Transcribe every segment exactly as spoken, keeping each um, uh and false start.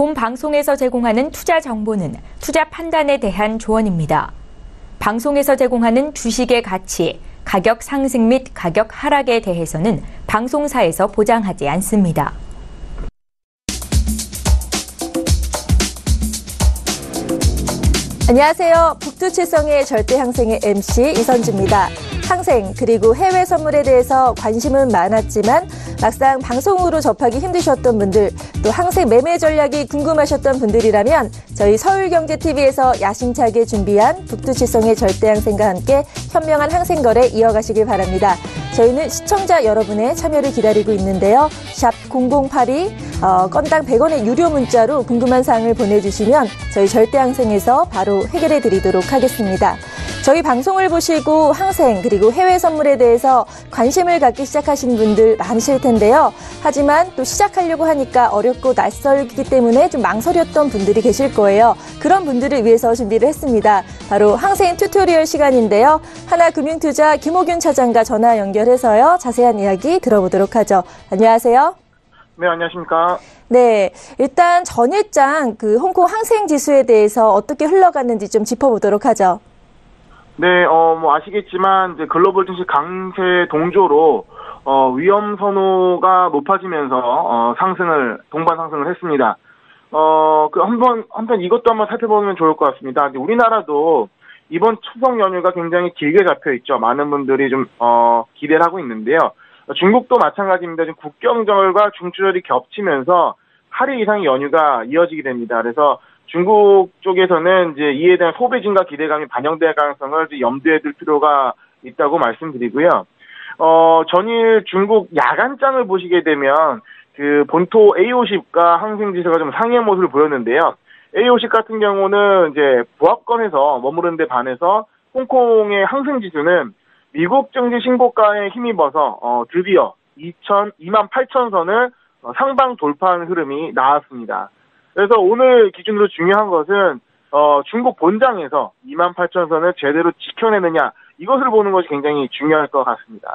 본 방송에서 제공하는 투자 정보는 투자 판단에 대한 조언입니다. 방송에서 제공하는 주식의 가치, 가격 상승 및 가격 하락에 대해서는 방송사에서 보장하지 않습니다. 안녕하세요. 북두칠성의 절대항생의 엠씨 이선주입니다. 항생 그리고 해외 선물에 대해서 관심은 많았지만 막상 방송으로 접하기 힘드셨던 분들, 또 항생 매매 전략이 궁금하셨던 분들이라면 저희 서울경제티비에서 야심차게 준비한 북두칠성의 절대항생과 함께 현명한 항생거래 이어가시길 바랍니다. 저희는 시청자 여러분의 참여를 기다리고 있는데요. 샵 공공팔이 어, 건당 백 원의 유료 문자로 궁금한 사항을 보내주시면 저희 절대항생에서 바로 해결해 드리도록 하겠습니다. 저희 방송을 보시고 항생 그리고 해외 선물에 대해서 관심을 갖기 시작하신 분들 많으실 텐데요. 하지만 또 시작하려고 하니까 어렵고 낯설기 때문에 좀 망설였던 분들이 계실 거예요. 그런 분들을 위해서 준비를 했습니다. 바로 항생 튜토리얼 시간인데요. 하나금융투자 김호균 차장과 전화 연결해서요. 자세한 이야기 들어보도록 하죠. 안녕하세요. 네, 안녕하십니까. 네, 일단 전일장 그 홍콩 항생 지수에 대해서 어떻게 흘러갔는지 좀 짚어보도록 하죠. 네, 어, 뭐 아시겠지만 이제 글로벌 증시 강세 동조로 어, 위험 선호가 높아지면서 어, 상승을 동반 상승을 했습니다. 어, 그 한번 한번 이것도 한번 살펴보면 좋을 것 같습니다. 이제 우리나라도 이번 추석 연휴가 굉장히 길게 잡혀 있죠. 많은 분들이 좀 어, 기대를 하고 있는데요. 중국도 마찬가지입니다. 지금 국경절과 중추절이 겹치면서 팔 일 이상의 연휴가 이어지게 됩니다. 그래서 중국 쪽에서는 이제 이에 대한 소비 증가 기대감이 반영될 가능성을 염두에 둘 필요가 있다고 말씀드리고요. 어, 전일 중국 야간장을 보시게 되면 그 본토 에이 오십과 항생지수가 좀 상회 모습을 보였는데요. 에이 오십 같은 경우는 이제 보합권에서 머무르는 데 반해서 홍콩의 항생지수는 미국 증시 신고가에 힘입어서 어, 드디어 이만 팔천 선을 어, 상방 돌파하는 흐름이 나왔습니다. 그래서 오늘 기준으로 중요한 것은 어, 중국 본장에서 이만 팔천 선을 제대로 지켜내느냐, 이것을 보는 것이 굉장히 중요할 것 같습니다.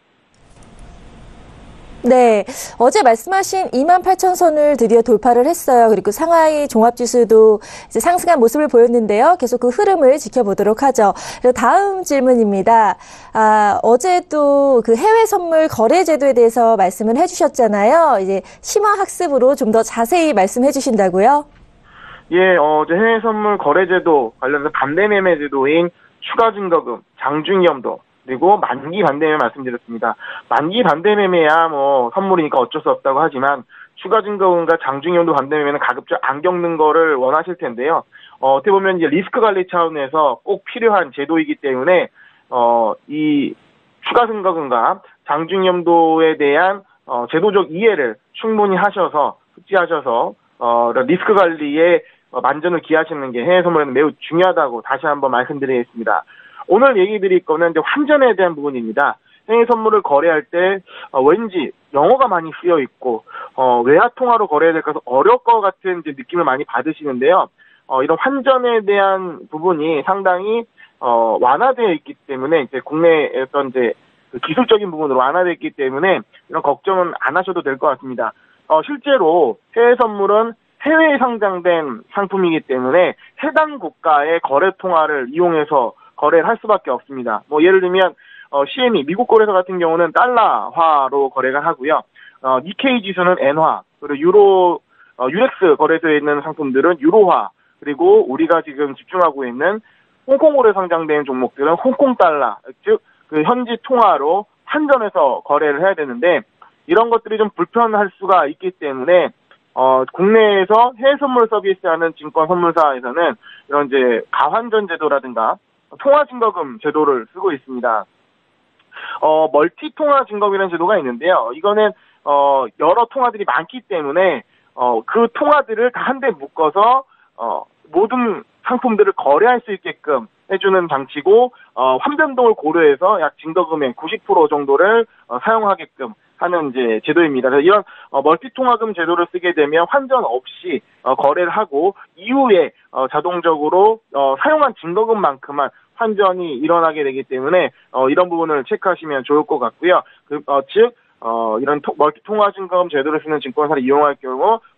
네, 어제 말씀하신 이만 팔천 선을 드디어 돌파를 했어요. 그리고 상하이 종합지수도 이제 상승한 모습을 보였는데요. 계속 그 흐름을 지켜보도록 하죠. 그리고 다음 질문입니다. 아, 어제도 그 해외 선물 거래 제도에 대해서 말씀을 해주셨잖아요. 이제 심화 학습으로 좀 더 자세히 말씀해 주신다고요? 예, 어, 이제 해외 선물 거래 제도 관련해서 반대 매매 제도인 추가 증거금, 장중위험도, 그리고 만기 반대매매 말씀드렸습니다. 만기 반대매매야 뭐 선물이니까 어쩔 수 없다고 하지만 추가 증거금과 장중위험도 반대매매는 가급적 안 겪는 거를 원하실 텐데요. 어, 어떻게 보면 이제 리스크 관리 차원에서 꼭 필요한 제도이기 때문에 어, 이 추가 증거금과 장중위험도에 대한 어, 제도적 이해를 충분히 하셔서 숙지하셔서 어, 리스크 관리에 어, 만전을 기하시는 게 해외 선물에는 매우 중요하다고 다시 한번 말씀드리겠습니다. 오늘 얘기 드릴 거는 이제 환전에 대한 부분입니다. 해외 선물을 거래할 때 어, 왠지 영어가 많이 쓰여 있고 어, 외화 통화로 거래해야 될 것은 어려울 것 같은 이제 느낌을 많이 받으시는데요. 어, 이런 환전에 대한 부분이 상당히 어, 완화되어 있기 때문에 이제 국내의 어떤 이제 그 기술적인 부분으로 완화되어 있기 때문에 이런 걱정은 안 하셔도 될 것 같습니다. 어, 실제로 해외 선물은 해외에 상장된 상품이기 때문에 해당 국가의 거래 통화를 이용해서 거래를 할 수밖에 없습니다. 뭐 예를 들면 어, 씨엠이 미국 거래소 같은 경우는 달러화로 거래가 하고요. 어, 니케이 지수는 엔화, 그리고 유로 어, 유렉스 거래소에 있는 상품들은 유로화, 그리고 우리가 지금 집중하고 있는 홍콩으로 상장된 종목들은 홍콩 달러, 즉 그 현지 통화로 환전해서 거래를 해야 되는데 이런 것들이 좀 불편할 수가 있기 때문에 어, 국내에서 해외 선물 서비스하는 증권 선물사에서는 이런 이제 가환전 제도라든가 통화 증거금 제도를 쓰고 있습니다. 어, 멀티 통화 증거금이라는 제도가 있는데요. 이거는 어, 여러 통화들이 많기 때문에 어, 그 통화들을 다 한 대 묶어서 어, 모든 상품들을 거래할 수 있게끔 해주는 장치고 어, 환변동을 고려해서 약 증거금의 구십 퍼센트 정도를 어, 사용하게끔 하는 이제 제도입니다. 그래서 이런 어, 멀티 통화금 제도를 쓰게 되면 환전 없이 어, 거래를 하고 이후에 어, 자동적으로 어, 사용한 증거금만큼만 환전이 일어나게 되기 때문에 어, 이런 부분을 체크하시면 좋을 것 같고요. 그, 어, 즉 어, 이런 토, 멀티 통화 증거금 제도를 쓰는 증권사를 이용할 경우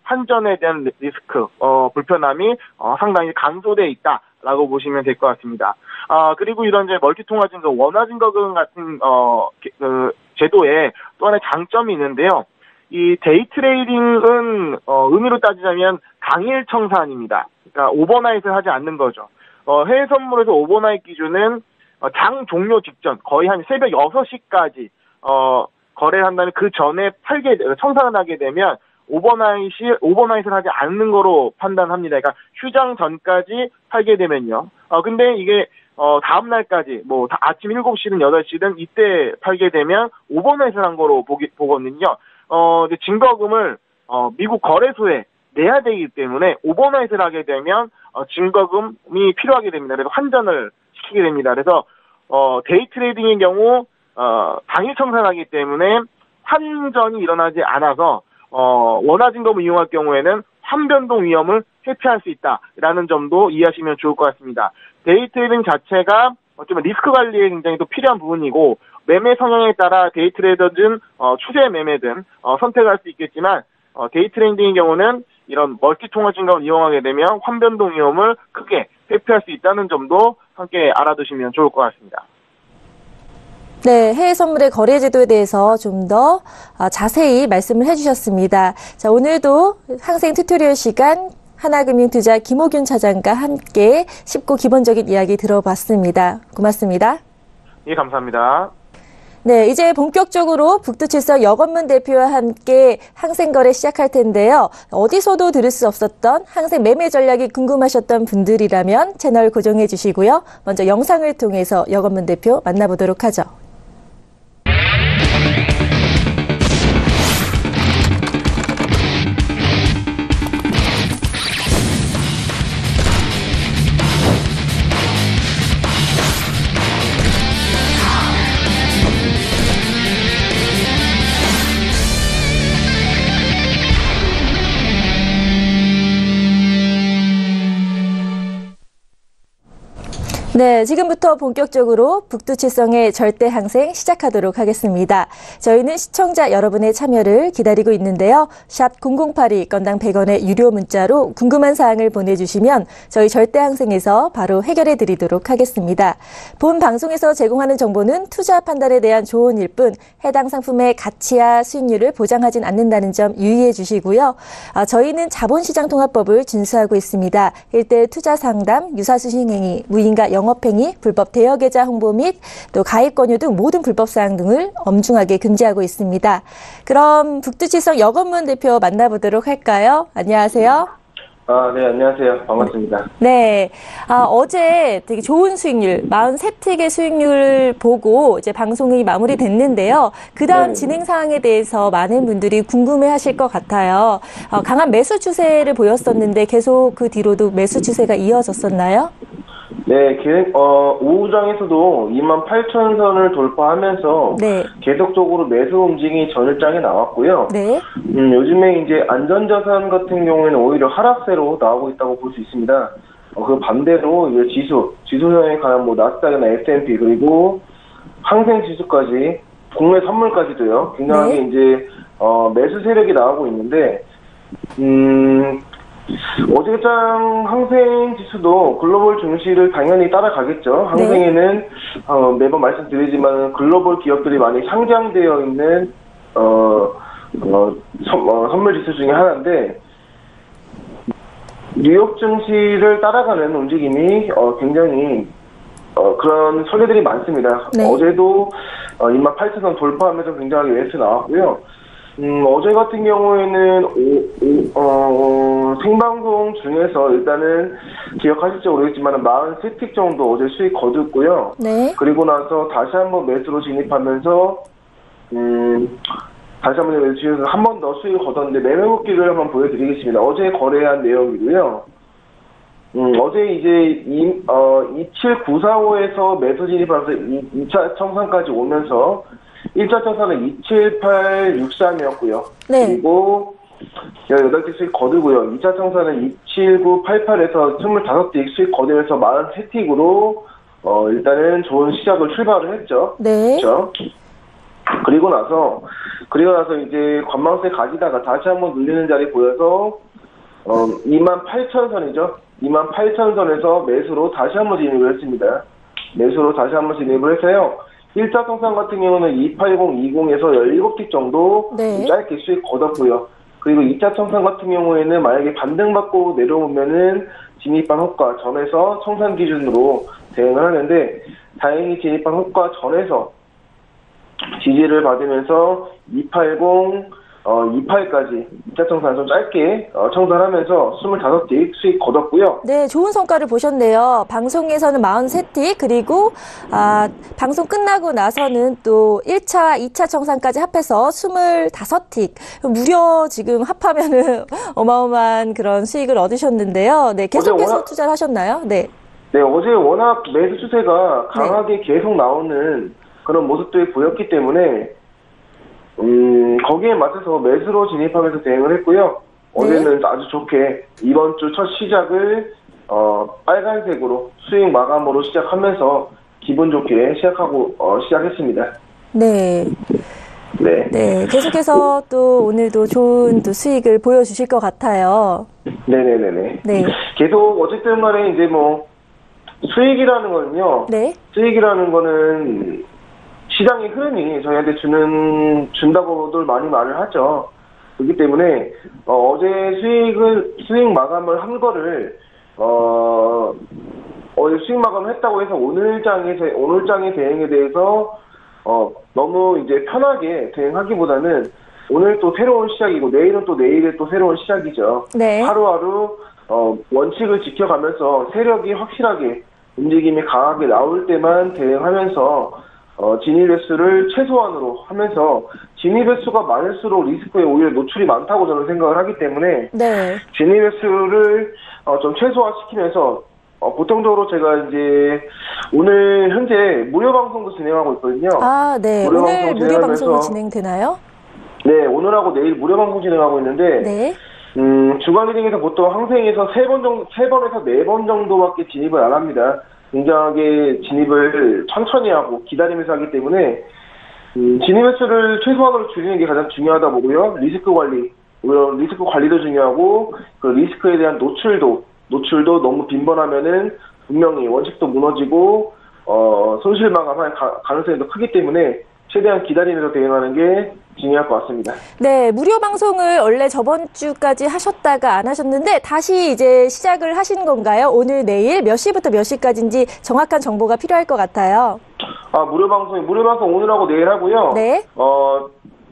환전에 대한 리스크, 어, 불편함이 어, 상당히 감소돼 있다라고 보시면 될 것 같습니다. 아, 그리고 이런 이제 멀티통화 증거, 원화 증거금 같은 어, 그 제도에 또 하나의 장점이 있는데요. 이 데이 트레이딩은 어, 의미로 따지자면 당일 청산입니다. 그러니까 오버나잇을 하지 않는 거죠. 어, 해외 선물에서 오버나잇 기준은 어, 장 종료 직전 거의 한 새벽 여섯 시까지 어, 거래를 한다면 그 전에 팔게 청산을 하게 되면 오버나잇이 오버나잇을 하지 않는 거로 판단합니다. 그러니까 휴장 전까지 팔게 되면요. 어, 근데 이게 어, 다음 날까지, 뭐, 아침 일곱 시든 여덟 시든 이때 팔게 되면 오버나잇을 한 거로 보기, 보거든요. 어, 이제 증거금을, 어, 미국 거래소에 내야 되기 때문에 오버나잇을 하게 되면, 어, 증거금이 필요하게 됩니다. 그래서 환전을 시키게 됩니다. 그래서, 어, 데이 트레이딩의 경우, 어, 당일 청산하기 때문에 환전이 일어나지 않아서, 어, 원화 증거금을 이용할 경우에는 환변동 위험을 회피할 수 있다라는 점도 이해하시면 좋을 것 같습니다. 데이 트레이딩 자체가 어쩌면 리스크 관리에 굉장히 또 필요한 부분이고 매매 성향에 따라 데이 트레이더든 어, 추세 매매든 어, 선택할 수 있겠지만 어, 데이 트레이딩의 경우는 이런 멀티 통화 증거를 이용하게 되면 환변동 위험을 크게 회피할 수 있다는 점도 함께 알아두시면 좋을 것 같습니다. 네, 해외 선물의 거래 제도에 대해서 좀 더 자세히 말씀을 해주셨습니다. 자, 오늘도 항생 튜토리얼 시간 하나금융투자 김호균 차장과 함께 쉽고 기본적인 이야기 들어봤습니다. 고맙습니다. 예, 감사합니다. 네, 이제 본격적으로 북두칠성 여건문 대표와 함께 항생 거래 시작할 텐데요. 어디서도 들을 수 없었던 항생 매매 전략이 궁금하셨던 분들이라면 채널 고정해 주시고요. 먼저 영상을 통해서 여건문 대표 만나보도록 하죠. 네, 지금부터 본격적으로 북두칠성의 절대 항생 시작하도록 하겠습니다. 저희는 시청자 여러분의 참여를 기다리고 있는데요. 샵 공공팔이 건당 백 원의 유료 문자로 궁금한 사항을 보내주시면 저희 절대 항생에서 바로 해결해 드리도록 하겠습니다. 본 방송에서 제공하는 정보는 투자 판단에 대한 조언일 뿐 해당 상품의 가치와 수익률을 보장하진 않는다는 점 유의해 주시고요. 아, 저희는 자본시장통합법을 준수하고 있습니다. 일대일 투자 상담, 유사수신행위, 무인가 영 영업행위, 불법 대여계좌 홍보 및 또 가입 권유 등 모든 불법 사항 등을 엄중하게 금지하고 있습니다. 그럼 북두칠성 여건문 대표 만나보도록 할까요? 안녕하세요. 아, 네, 안녕하세요. 반갑습니다. 네. 아, 어제 되게 좋은 수익률, 사십삼 틱의 수익률을 보고 이제 방송이 마무리됐는데요. 그 다음 네. 진행 사항에 대해서 많은 분들이 궁금해 하실 것 같아요. 어, 강한 매수 추세를 보였었는데 계속 그 뒤로도 매수 추세가 이어졌었나요? 네, 계, 어, 오후장에서도 이만 팔천 선을 돌파하면서 네. 계속적으로 매수 움직임이 전일장에 나왔고요. 네. 음, 요즘에 이제 안전자산 같은 경우에는 오히려 하락세로 나오고 있다고 볼 수 있습니다. 어, 그 반대로 이제 지수, 지수형에 관한 뭐 나스닥이나 에스 앤 피 그리고 항생 지수까지 국내 선물까지도요. 굉장히 네. 이제 어, 매수 세력이 나오고 있는데, 음. 어제장 항생 지수도 글로벌 증시를 당연히 따라가겠죠. 항생에는 네. 어, 매번 말씀드리지만 글로벌 기업들이 많이 상장되어 있는 어, 어, 선, 어, 선물 지수 중에 하나인데 뉴욕 증시를 따라가는 움직임이 어, 굉장히 어, 그런 설례들이 많습니다. 네. 어제도 어, 이만 팔천 선 돌파하면서 굉장히 매수 나왔고요. 음, 어제 같은 경우에는, 오, 오, 어, 생방송 중에서 일단은 기억하실지 모르겠지만, 사십삼 틱 정도 어제 수익 거뒀고요. 네. 그리고 나서 다시 한번 매수로 진입하면서, 음, 다시 한번 매수해서 한 번 더 수익을 거뒀는데, 매매 묶기를 한번 보여드리겠습니다. 어제 거래한 내용이고요. 음, 어제 이제, 이, 어, 이칠구사오에서 매수 진입하면서 이 차 청산까지 오면서, 일 차 청산은 이칠팔육삼이었고요. 네. 그리고 십팔 틱 수익 거두고요. 이 차 청산은 이칠구팔팔에서 이십오 틱 수익 거두면서 사십삼 틱으로 어, 일단은 좋은 시작을 출발을 했죠. 네. 그렇죠? 그리고 나서 그리고 나서 이제 관망세 가지다가 다시 한번 눌리는 자리 보여서 어, 이만 팔천 선이죠. 이만 팔천 선에서 매수로 다시 한번 진입을 했습니다. 매수로 다시 한번 진입을 해서요. 일 차 청산 같은 경우는 이팔공 이공에서 십칠 틱 정도 네. 짧게 수익 거뒀고요. 그리고 이 차 청산 같은 경우에는 만약에 반등받고 내려오면은 진입한 호가 전에서 청산 기준으로 대응을 하는데 다행히 진입한 호가 전에서 지지를 받으면서 이팔공, 어, 이십팔까지 이 차 청산 좀 짧게 어, 청산하면서 이십오 틱 수익 거뒀고요. 네, 좋은 성과를 보셨네요. 방송에서는 사십삼 틱, 그리고 아, 방송 끝나고 나서는 또 일 차, 이 차 청산까지 합해서 이십오 틱. 무려 지금 합하면은 어마어마한 그런 수익을 얻으셨는데요. 네, 계속해서 워낙, 투자를 하셨나요? 네. 네, 어제 워낙 매수 추세가 강하게 네. 계속 나오는 그런 모습들이 보였기 때문에 음, 거기에 맞춰서 매수로 진입하면서 대응을 했고요. 어제는 네. 아주 좋게 이번 주 첫 시작을 어, 빨간색으로 수익 마감으로 시작하면서 기분 좋게 시작하고 어, 시작했습니다. 네. 네. 네. 계속해서 또 오늘도 좋은 또 수익을 보여주실 것 같아요. 네네네네. 네. 계속 어쨌든 간에 이제 뭐 수익이라는 거는요. 네. 수익이라는 거는 시장의 흐름이 저희한테 주는, 준다고들 많이 말을 하죠. 그렇기 때문에, 어, 어제 수익을, 수익 마감을 한 거를, 어, 어제 수익 마감을 했다고 해서 오늘 장의, 오늘 장의 대응에 대해서, 어, 너무 이제 편하게 대응하기보다는 오늘 또 새로운 시작이고 내일은 또 내일의 또 새로운 시작이죠. 네. 하루하루, 어, 원칙을 지켜가면서 세력이 확실하게 움직임이 강하게 나올 때만 대응하면서 어, 진입 횟수를 최소한으로 하면서 진입 횟수가 많을수록 리스크에 오히려 노출이 많다고 저는 생각을 하기 때문에 네. 진입 횟수를 어, 좀 최소화시키면서 어, 보통적으로 제가 이제 오늘 현재 무료 방송도 진행하고 있거든요. 아, 네. 무료 오늘 방송 무료 방송이 진행하면서 진행되나요? 네, 오늘하고 내일 무료 방송 진행하고 있는데 네. 음, 주간 리딩에서 보통 항생에서 세 번 정도, 세 번에서 네 번 정도밖에 진입을 안 합니다. 굉장하게 진입을 천천히 하고 기다리면서 하기 때문에 음, 진입 횟수를 최소한으로 줄이는 게 가장 중요하다 보고요. 리스크 관리, 리스크 관리도 중요하고 그 리스크에 대한 노출도 노출도 너무 빈번하면은 분명히 원칙도 무너지고 어, 손실 마감할 가, 가능성이 더 크기 때문에 최대한 기다리면서 대응하는 게 중요할 것 같습니다. 네, 무료 방송을 원래 저번 주까지 하셨다가 안 하셨는데 다시 이제 시작을 하신 건가요? 오늘, 내일 몇 시부터 몇 시까지인지 정확한 정보가 필요할 것 같아요. 아, 무료 방송이 무료 방송 오늘하고 내일 하고요. 네. 어,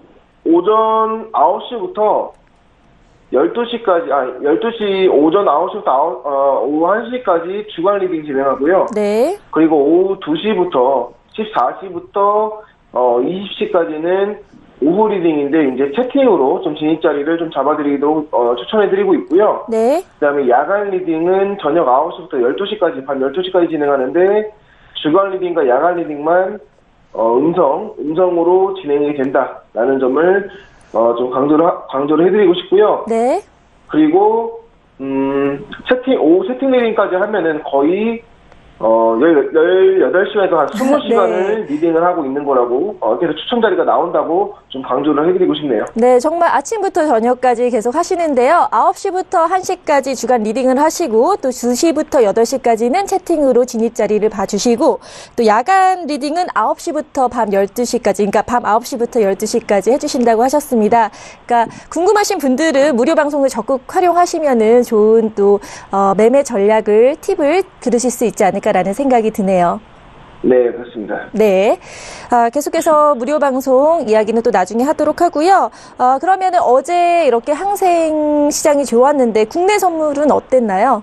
오전 아홉 시부터 열두 시까지, 아, 열두 시, 오전 아홉 시부터 아홉, 어, 오후 한 시까지 주간 리딩 진행하고요. 네. 그리고 오후 두 시부터 십사 시부터 어, 이십 시까지는 오후 리딩인데 이제 채팅으로 좀 진입 자리를 좀 잡아드리도록 어, 추천해드리고 있고요. 네. 그다음에 야간 리딩은 저녁 아홉 시부터 열두 시까지, 밤 열두 시까지 진행하는데 주간 리딩과 야간 리딩만 어, 음성, 음성으로 진행이 된다라는 점을 어, 좀 강조를, 하, 강조를 해드리고 싶고요. 네. 그리고, 음, 채팅, 오후 채팅 리딩까지 하면은 거의, 어, 열여덟 시간에서 한 이십 시간을 네. 리딩을 하고 있는 거라고, 어, 그래서 추천 자리가 나온다고 좀 강조를 해드리고 싶네요. 네, 정말 아침부터 저녁까지 계속 하시는데요. 아홉 시부터 한 시까지 주간 리딩을 하시고, 또 두 시부터 여덟 시까지는 채팅으로 진입 자리를 봐주시고, 또 야간 리딩은 아홉 시부터 밤 열두 시까지, 그러니까 밤 아홉 시부터 열두 시까지 해주신다고 하셨습니다. 그러니까 궁금하신 분들은 무료 방송을 적극 활용하시면은 좋은 또, 어, 매매 전략을, 팁을 들으실 수 있지 않을까라는 생각이 드네요. 네, 그렇습니다. 네. 아, 계속해서 무료 방송 이야기는 또 나중에 하도록 하고요. 아, 그러면은 어제 이렇게 항생 시장이 좋았는데 국내 선물은 어땠나요?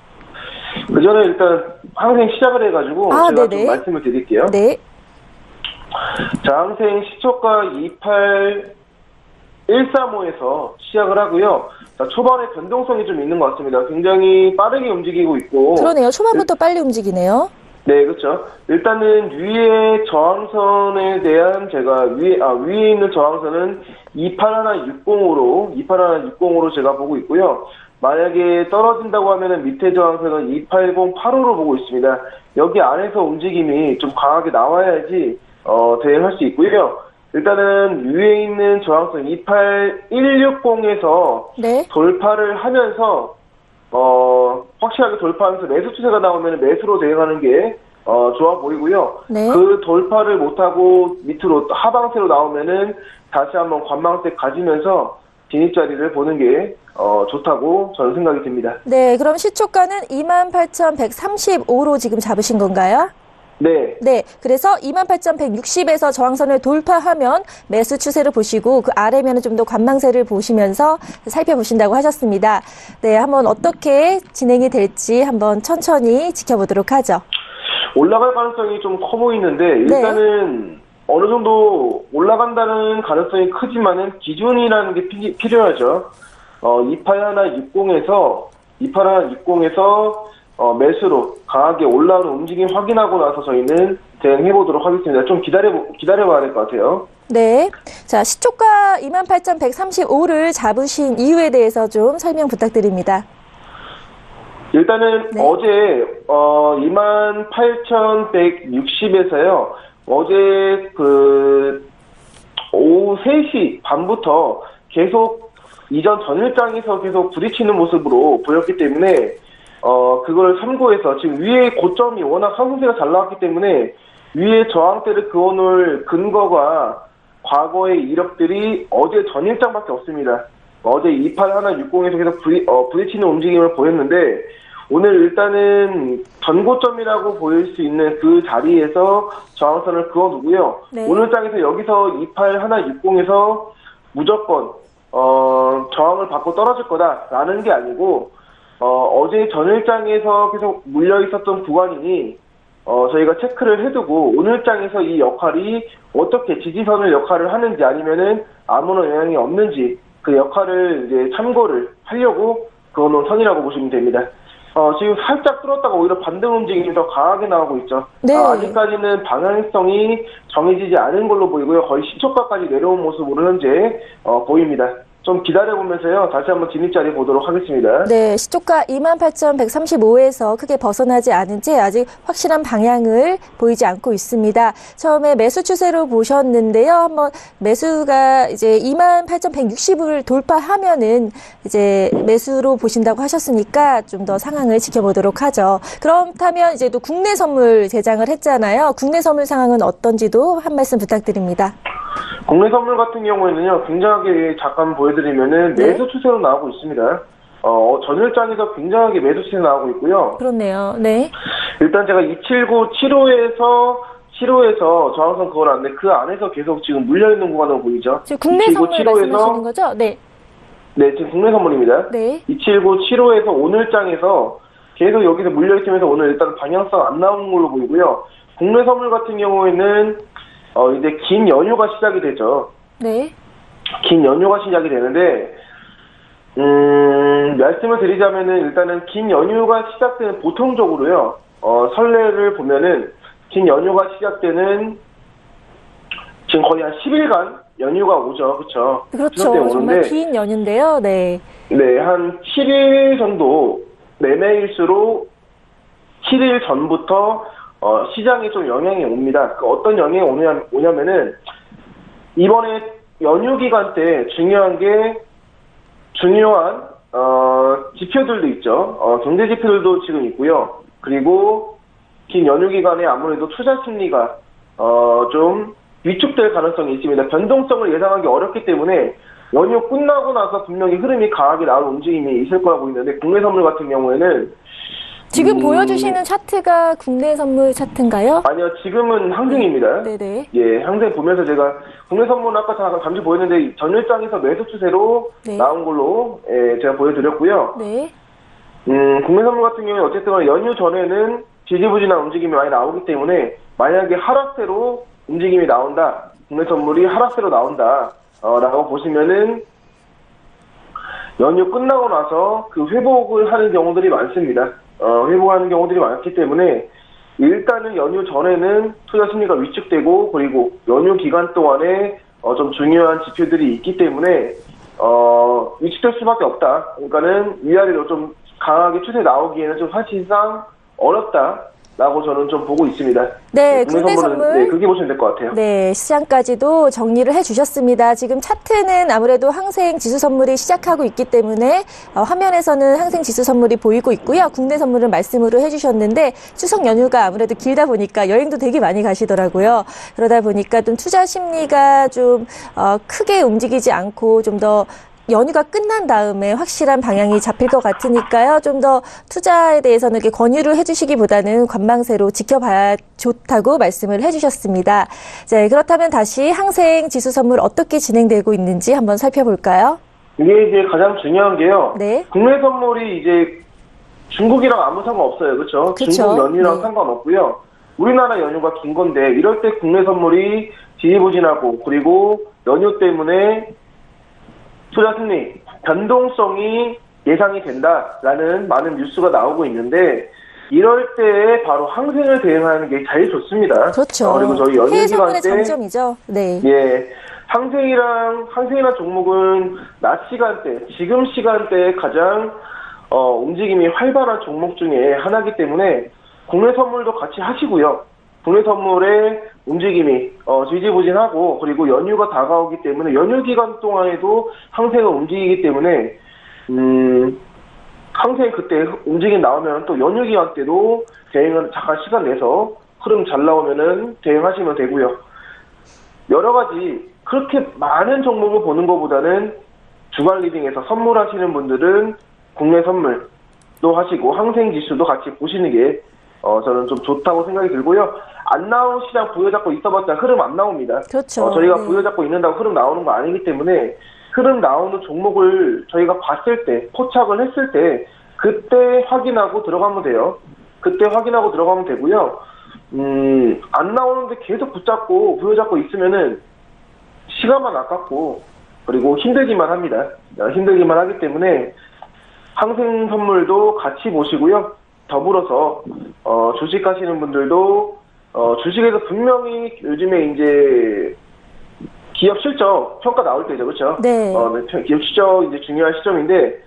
그 전에 일단 항생 시작을 해가지고 아, 제가 네네. 좀 말씀을 드릴게요. 네. 자, 항생 시초가 이팔일삼오에서 시작을 하고요. 자, 초반에 변동성이 좀 있는 것 같습니다. 굉장히 빠르게 움직이고 있고. 그러네요. 초반부터 빨리 움직이네요. 네, 그렇죠. 일단은 위에 저항선에 대한 제가 위에 아 위에 있는 저항선은 이팔일육공으로 이팔일육공으로 제가 보고 있고요. 만약에 떨어진다고 하면은 밑에 저항선은 이팔공팔오로 보고 있습니다. 여기 안에서 움직임이 좀 강하게 나와야지 어 대응할 수 있고요. 일단은 위에 있는 저항선 이팔일육공에서 네. 돌파를 하면서 어 확실하게 돌파하면서 매수 추세가 나오면 매수로 대응하는 게 어 좋아 보이고요. 네. 그 돌파를 못하고 밑으로 하방세로 나오면은 다시 한번 관망세 가지면서 진입 자리를 보는 게 어, 좋다고 저는 생각이 듭니다. 네, 그럼 시초가는 이만 팔천백삼십오로 지금 잡으신 건가요? 네. 네, 그래서 이만 팔천백육십에서 저항선을 돌파하면 매수 추세를 보시고 그 아래면은 좀 더 관망세를 보시면서 살펴보신다고 하셨습니다. 네, 한번 어떻게 진행이 될지 한번 천천히 지켜보도록 하죠. 올라갈 가능성이 좀 커 보이는데 일단은 네. 어느 정도 올라간다는 가능성이 크지만은 기준이라는 게 피, 필요하죠. 어, 이팔일육공에서 이팔일육공에서 어, 매수로 강하게 올라오는 움직임 확인하고 나서 저희는 대응해 보도록 하겠습니다. 좀 기다려 기다려 봐야 될 것 같아요. 네. 자, 시초가 이만 팔천백삼십오를 잡으신 이유에 대해서 좀 설명 부탁드립니다. 일단은 네. 어제 어, 이만 팔천백육십에서요. 어제 그 오후 세 시 반부터 계속 이전 전일장에서 계속 부딪히는 모습으로 보였기 때문에 어 그걸 참고해서 지금 위에 고점이 워낙 상승세가 잘 나왔기 때문에 위에 저항대를 그어놓을 근거가 과거의 이력들이 어제 전일장밖에 없습니다. 어제 이팔일육공에서 계속 부딪, 어, 부딪히는 움직임을 보였는데 오늘 일단은 전고점이라고 보일 수 있는 그 자리에서 저항선을 그어두고요. 네. 오늘 장에서 여기서 이팔일육공에서 무조건 어, 저항을 받고 떨어질 거다라는 게 아니고 어, 어제 전일장에서 계속 물려 있었던 구간이니 어, 저희가 체크를 해두고 오늘 장에서 이 역할이 어떻게 지지선을 역할을 하는지 아니면은 아무런 영향이 없는지 그 역할을 이제 참고를 하려고 그어놓은 선이라고 보시면 됩니다. 어, 지금 살짝 뚫었다가 오히려 반등 움직임이 더 강하게 나오고 있죠. 네. 아, 아직까지는 방향성이 정해지지 않은 걸로 보이고요. 거의 시초가까지 내려온 모습으로 현재 어, 보입니다. 좀 기다려보면서요. 다시 한번 진입자리 보도록 하겠습니다. 네, 시초가 이만 팔천백삼십오에서 크게 벗어나지 않은 채 아직 확실한 방향을 보이지 않고 있습니다. 처음에 매수 추세로 보셨는데요. 한번 매수가 이제 이만 팔천백육십을 돌파하면은 이제 매수로 보신다고 하셨으니까 좀 더 상황을 지켜보도록 하죠. 그렇다면 이제 또 국내 선물 제장을 했잖아요. 국내 선물 상황은 어떤지도 한 말씀 부탁드립니다. 국내 선물 같은 경우에는요, 굉장하게 잠깐 보여드리면은 네? 매수 추세로 나오고 있습니다. 어, 전일장에서 굉장하게 매수 추세 나오고 있고요. 그렇네요. 네. 일단 제가 이칠구 칠호에서 칠호에서 저항선 그어놨는데 그 안에서 계속 지금 물려있는 구간으로 보이죠? 지금 국내 선물 말씀하시는 거죠? 네. 네, 지금 국내 선물입니다. 네. 이칠구 칠호에서 오늘장에서 계속 여기서 물려있으면서 오늘 일단 방향성 안 나오는 걸로 보이고요. 국내 선물 같은 경우에는 어, 이제 긴 연휴가 시작이 되죠. 네. 긴 연휴가 시작이 되는데, 음, 말씀을 드리자면은 일단은 긴 연휴가 시작되는 보통적으로요, 어, 설레를 보면은 긴 연휴가 시작되는 지금 거의 한 십 일간 연휴가 오죠. 그쵸? 그렇죠. 정말 긴 연휴인데요. 네. 네, 한 칠 일 정도 매매일수로 칠 일 전부터 어, 시장에 좀 영향이 옵니다. 그 어떤 영향이 오냐, 오냐면은, 이번에 연휴 기간 때 중요한 게, 중요한, 어, 지표들도 있죠. 어, 경제 지표들도 지금 있고요. 그리고, 긴 연휴 기간에 아무래도 투자 심리가, 어, 좀 위축될 가능성이 있습니다. 변동성을 예상하기 어렵기 때문에, 연휴 끝나고 나서 분명히 흐름이 강하게 나올 움직임이 있을 거라 보이는데, 국내 선물 같은 경우에는, 지금 음... 보여주시는 차트가 국내 선물 차트인가요? 아니요, 지금은 항생입니다. 네네. 예, 항생 보면서 제가 국내 선물 아까 잠깐 잠시 보였는데 전일장에서 매수 추세로 네. 나온 걸로 예, 제가 보여드렸고요. 네. 음, 국내 선물 같은 경우에 어쨌든 연휴 전에는 지지부진한 움직임이 많이 나오기 때문에 만약에 하락세로 움직임이 나온다, 국내 선물이 하락세로 나온다, 어, 라고 보시면은 연휴 끝나고 나서 그 회복을 하는 경우들이 많습니다. 어, 회복하는 경우들이 많기 때문에 일단은 연휴 전에는 투자 심리가 위축되고 그리고 연휴 기간 동안에 어, 좀 중요한 지표들이 있기 때문에 어, 위축될 수밖에 없다. 그러니까는 위아래로 좀 강하게 추세 나오기에는 좀 사실상 어렵다. 라고 저는 좀 보고 있습니다. 네, 국내 국내 선물은, 선물. 네, 그렇게 보시면 될 것 같아요. 네, 시장까지도 정리를 해주셨습니다. 지금 차트는 아무래도 항생 지수 선물이 시작하고 있기 때문에 어, 화면에서는 항생 지수 선물이 보이고 있고요. 국내 선물은 말씀으로 해주셨는데 추석 연휴가 아무래도 길다 보니까 여행도 되게 많이 가시더라고요. 그러다 보니까 좀 투자 심리가 좀 어, 크게 움직이지 않고 좀 더 연휴가 끝난 다음에 확실한 방향이 잡힐 것 같으니까요. 좀 더 투자에 대해서는 이렇게 권유를 해주시기보다는 관망세로 지켜봐야 좋다고 말씀을 해주셨습니다. 네, 그렇다면 다시 항생 지수 선물 어떻게 진행되고 있는지 한번 살펴볼까요? 이게 이제 가장 중요한 게요. 네. 국내 선물이 이제 중국이랑 아무 상관없어요. 그렇죠? 그쵸? 중국 연휴랑 네. 상관없고요. 우리나라 연휴가 긴 건데 이럴 때 국내 선물이 지지부진하고 그리고 연휴 때문에 투자 심리, 변동성이 예상이 된다라는 많은 뉴스가 나오고 있는데 이럴 때 바로 항생을 대응하는 게 제일 좋습니다. 그렇죠. 어, 그리고 저희 연휴 해외 기간 선물의 때 장점이죠. 네. 예, 항생이랑 항생이나 종목은 낮 시간대, 지금 시간대에 가장 어, 움직임이 활발한 종목 중에 하나이기 때문에 국내 선물도 같이 하시고요. 국내 선물의 움직임이 어, 지지부진하고 그리고 연휴가 다가오기 때문에 연휴 기간 동안에도 항생은 움직이기 때문에 음, 항생 그때 움직임 나오면 또 연휴 기간 때도 대응을 잠깐 시간 내서 흐름 잘 나오면은 대응하시면 되고요. 여러 가지 그렇게 많은 종목을 보는 것보다는 주간 리딩에서 선물하시는 분들은 국내 선물도 하시고 항생 지수도 같이 보시는 게 어, 저는 좀 좋다고 생각이 들고요. 안 나온 시장 부여잡고 있어봤자 흐름 안 나옵니다. 그렇죠. 어, 저희가 네. 부여잡고 있는다고 흐름 나오는 거 아니기 때문에 흐름 나오는 종목을 저희가 봤을 때, 포착을 했을 때 그때 확인하고 들어가면 돼요. 그때 확인하고 들어가면 되고요. 음, 안 나오는데 계속 붙잡고 부여잡고 있으면은 시간만 아깝고 그리고 힘들기만 합니다. 힘들기만 하기 때문에 항생 선물도 같이 보시고요. 더불어서 어, 주식 하시는 분들도 어, 주식에서 분명히 요즘에 이제 기업 실적 평가 나올 때죠, 그렇죠? 네. 어, 네, 기업 실적 이제 중요한 시점인데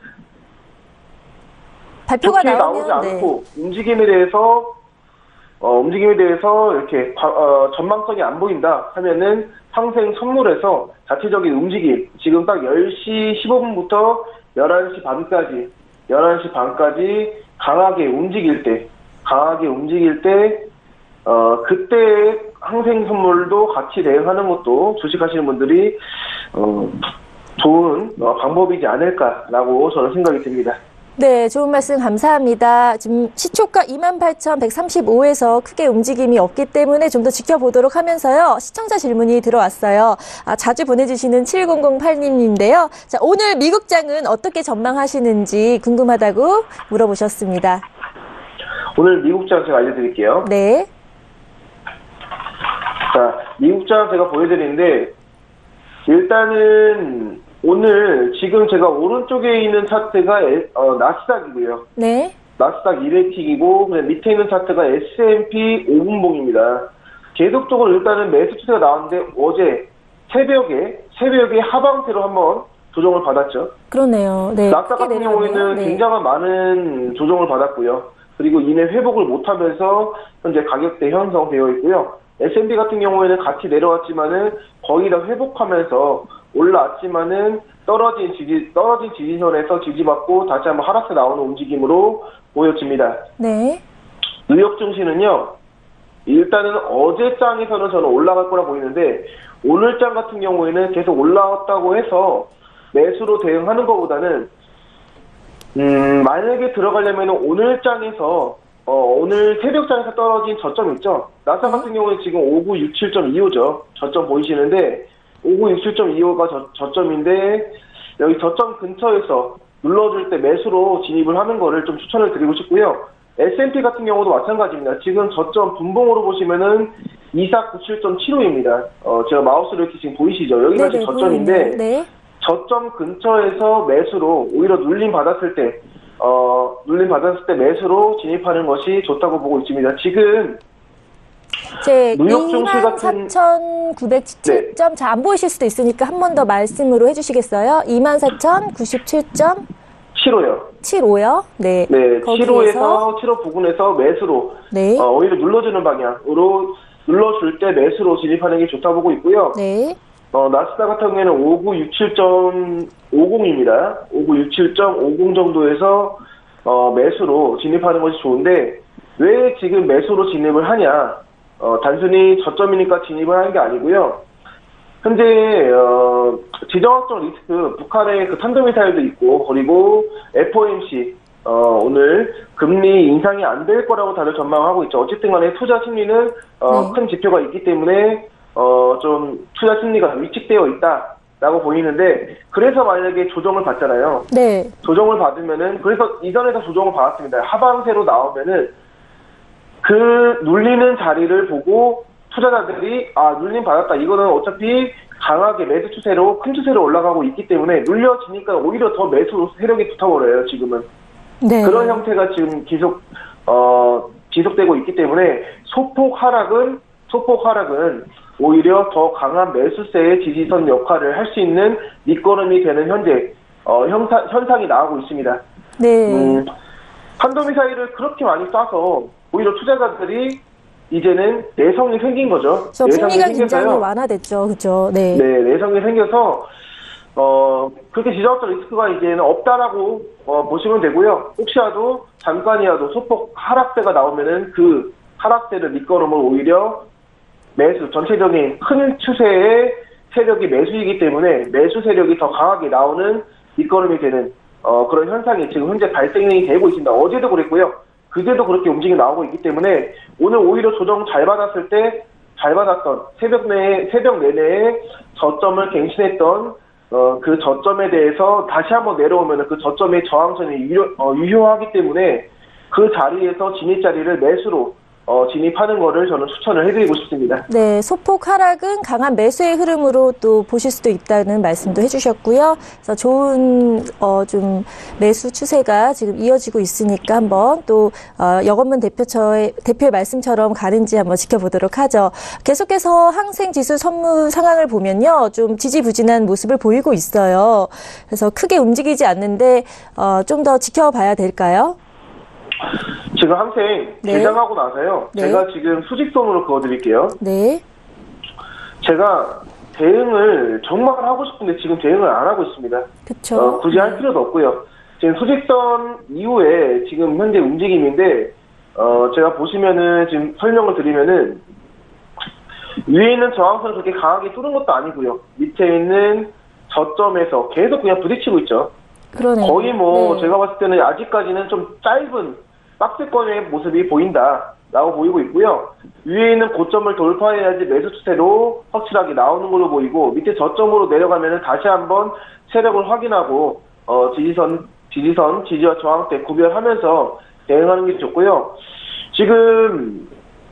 발표가 좋게 나오면 나오지 네. 않고 움직임에 대해서 어, 움직임에 대해서 이렇게 어, 전망성이 안 보인다 하면은 항생 선물에서 자체적인 움직임 지금 딱 열 시 십오 분부터 열한 시 반까지 열한 시 반까지 강하게 움직일 때, 강하게 움직일 때, 어, 그때 항생 선물도 같이 대응하는 것도 주식하시는 분들이, 어, 좋은 어, 방법이지 않을까라고 저는 생각이 듭니다. 네, 좋은 말씀 감사합니다. 지금 시초가 이만 팔천백삼십오에서 크게 움직임이 없기 때문에 좀 더 지켜보도록 하면서요. 시청자 질문이 들어왔어요. 아, 자주 보내주시는 칠공공팔 님인데요. 자, 오늘 미국장은 어떻게 전망하시는지 궁금하다고 물어보셨습니다. 오늘 미국장 제가 알려드릴게요. 네. 자, 미국장 제가 보여드리는데 일단은 오늘 지금 제가 오른쪽에 있는 차트가 어, 나스닥이고요. 네. 나스닥 이백 틱이고 밑에 있는 차트가 에스 앤 피 오 분봉입니다. 계속적으로 일단은 매수 추세가 나왔는데 어제 새벽에 새벽에 하방세로 한번 조정을 받았죠. 그러네요. 네. 나스닥 같은 내려오네요. 경우에는 네. 굉장한 많은 조정을 받았고요. 그리고 이내 회복을 못하면서 현재 가격대 형성되어 있고요. 에스 앤 피 같은 경우에는 같이 내려왔지만은 거의 다 회복하면서 올라왔지만은 떨어진 지지, 떨어진 지지선에서 지지받고 다시 한번 하락세 나오는 움직임으로 보여집니다. 네. 뉴욕 증시는요, 일단은 어제 장에서는 저는 올라갈 거라 보이는데, 오늘 장 같은 경우에는 계속 올라왔다고 해서 매수로 대응하는 것보다는, 음, 만약에 들어가려면 오늘 장에서, 어, 오늘 새벽장에서 떨어진 저점 있죠? 나스닥 네. 같은 경우는 지금 오구육칠 점 이오죠. 저점 보이시는데, 오구육칠 점 이오가 저, 저점인데 여기 저점 근처에서 눌러줄 때 매수로 진입을 하는 거를 좀 추천을 드리고 싶고요. 에스 앤 피 같은 경우도 마찬가지입니다. 지금 저점 분봉으로 보시면은 이사구칠 점 칠오입니다. 어, 제가 마우스를 이렇게 지금 보이시죠? 여기가 네네, 지금 저점인데 네. 저점 근처에서 매수로 오히려 눌림 받았을 때 어, 눌림 받았을 때 매수로 진입하는 것이 좋다고 보고 있습니다. 지금 제 뉴욕 증시 이만 같은- 사천구백칠 점, 잘 안 보이실 수도 있으니까 한 번 더 말씀으로 해주시겠어요? 이만 사천구십칠 점 칠호요. 칠호요? 네. 네, 거기에서 칠호에서 칠호 부근에서 매수로 네. 어, 오히려 눌러주는 방향으로 눌러줄 때 매수로 진입하는 게 좋다 보고 있고요. 네. 어, 나스닥 같은 경우에는 오구육칠 점 오공입니다. 오구육칠 점 오공 정도에서 어, 매수로 진입하는 것이 좋은데 왜 지금 매수로 진입을 하냐? 어, 단순히 저점이니까 진입을 하는 게 아니고요. 현재 어, 지정학적 리스크, 북한의 그 탄도미사일도 있고 그리고 에프오엠씨 어, 오늘 금리 인상이 안 될 거라고 다들 전망하고 있죠. 어쨌든 간에 투자 심리는 어, 네. 큰 지표가 있기 때문에 어, 좀 투자 심리가 위축되어 있다라고 보이는데 그래서 만약에 조정을 받잖아요. 네. 조정을 받으면은 그래서 이전에도 조정을 받았습니다. 하방세로 나오면은 그 눌리는 자리를 보고 투자자들이 아 눌림 받았다. 이거는 어차피 강하게 매수 추세로 큰 추세로 올라가고 있기 때문에 눌려지니까 오히려 더 매수 세력이 붙어버려요. 지금은. 네. 그런 형태가 지금 계속 어, 지속되고 있기 때문에 소폭 하락은 소폭 하락은 오히려 더 강한 매수세의 지지선 역할을 할 수 있는 밑거름이 되는 현재 어, 형사, 현상이 나오고 있습니다. 네. 음, 탄도미사일을 그렇게 많이 쏴서 오히려 투자자들이 이제는 내성이 생긴 거죠. 저 내성이 품위가 굉장히 생겨서요. 완화됐죠. 그죠? 네. 네, 내성이 생겨서 어, 그렇게 지정학적 리스크가 이제는 없다라고 어, 보시면 되고요. 혹시라도 잠깐이라도 소폭 하락세가 나오면은 그 하락세를 밑거름을 오히려 매수, 전체적인 큰 추세의 세력이 매수이기 때문에 매수 세력이 더 강하게 나오는 밑거름이 되는 어, 그런 현상이 지금 현재 발생이 되고 있습니다. 어제도 그랬고요. 그제도 그렇게 움직임이 나오고 있기 때문에 오늘 오히려 조정 잘 받았을 때 잘 받았던 새벽 내에, 새벽 내내에 저점을 갱신했던 어, 그 저점에 대해서 다시 한번 내려오면 그 저점의 저항선이 유효, 어, 유효하기 때문에 그 자리에서 진입 자리를 매수로 어, 진입하는 거를 저는 추천을 해드리고 싶습니다. 네, 소폭 하락은 강한 매수의 흐름으로 또 보실 수도 있다는 말씀도 해주셨고요. 그래서 좋은 어, 좀 매수 추세가 지금 이어지고 있으니까 한번 또 어, 여건문 대표처의 대표의 말씀처럼 가는지 한번 지켜보도록 하죠. 계속해서 항생지수 선물 상황을 보면요, 좀 지지부진한 모습을 보이고 있어요. 그래서 크게 움직이지 않는데 어, 좀 더 지켜봐야 될까요? 지금 항생 네. 개장하고 나서요. 네. 제가 지금 수직선으로 그어드릴게요. 네. 제가 대응을 정말 하고 싶은데 지금 대응을 안 하고 있습니다. 그렇죠. 어, 굳이 할 필요도 없고요. 지금 수직선 이후에 지금 현재 움직임인데 어, 제가 보시면은 지금 설명을 드리면은 위에 있는 저항선을 그렇게 강하게 뚫은 것도 아니고요. 밑에 있는 저점에서 계속 그냥 부딪히고 있죠. 그러네요. 거의 뭐 네. 제가 봤을 때는 아직까지는 좀 짧은 박스권의 모습이 보인다라고 보이고 있고요. 위에 있는 고점을 돌파해야지 매수 추세로 확실하게 나오는 걸로 보이고 밑에 저점으로 내려가면은 다시 한번 세력을 확인하고 어, 지지선, 지지선, 지지와 저항대 구별하면서 대응하는 게 좋고요. 지금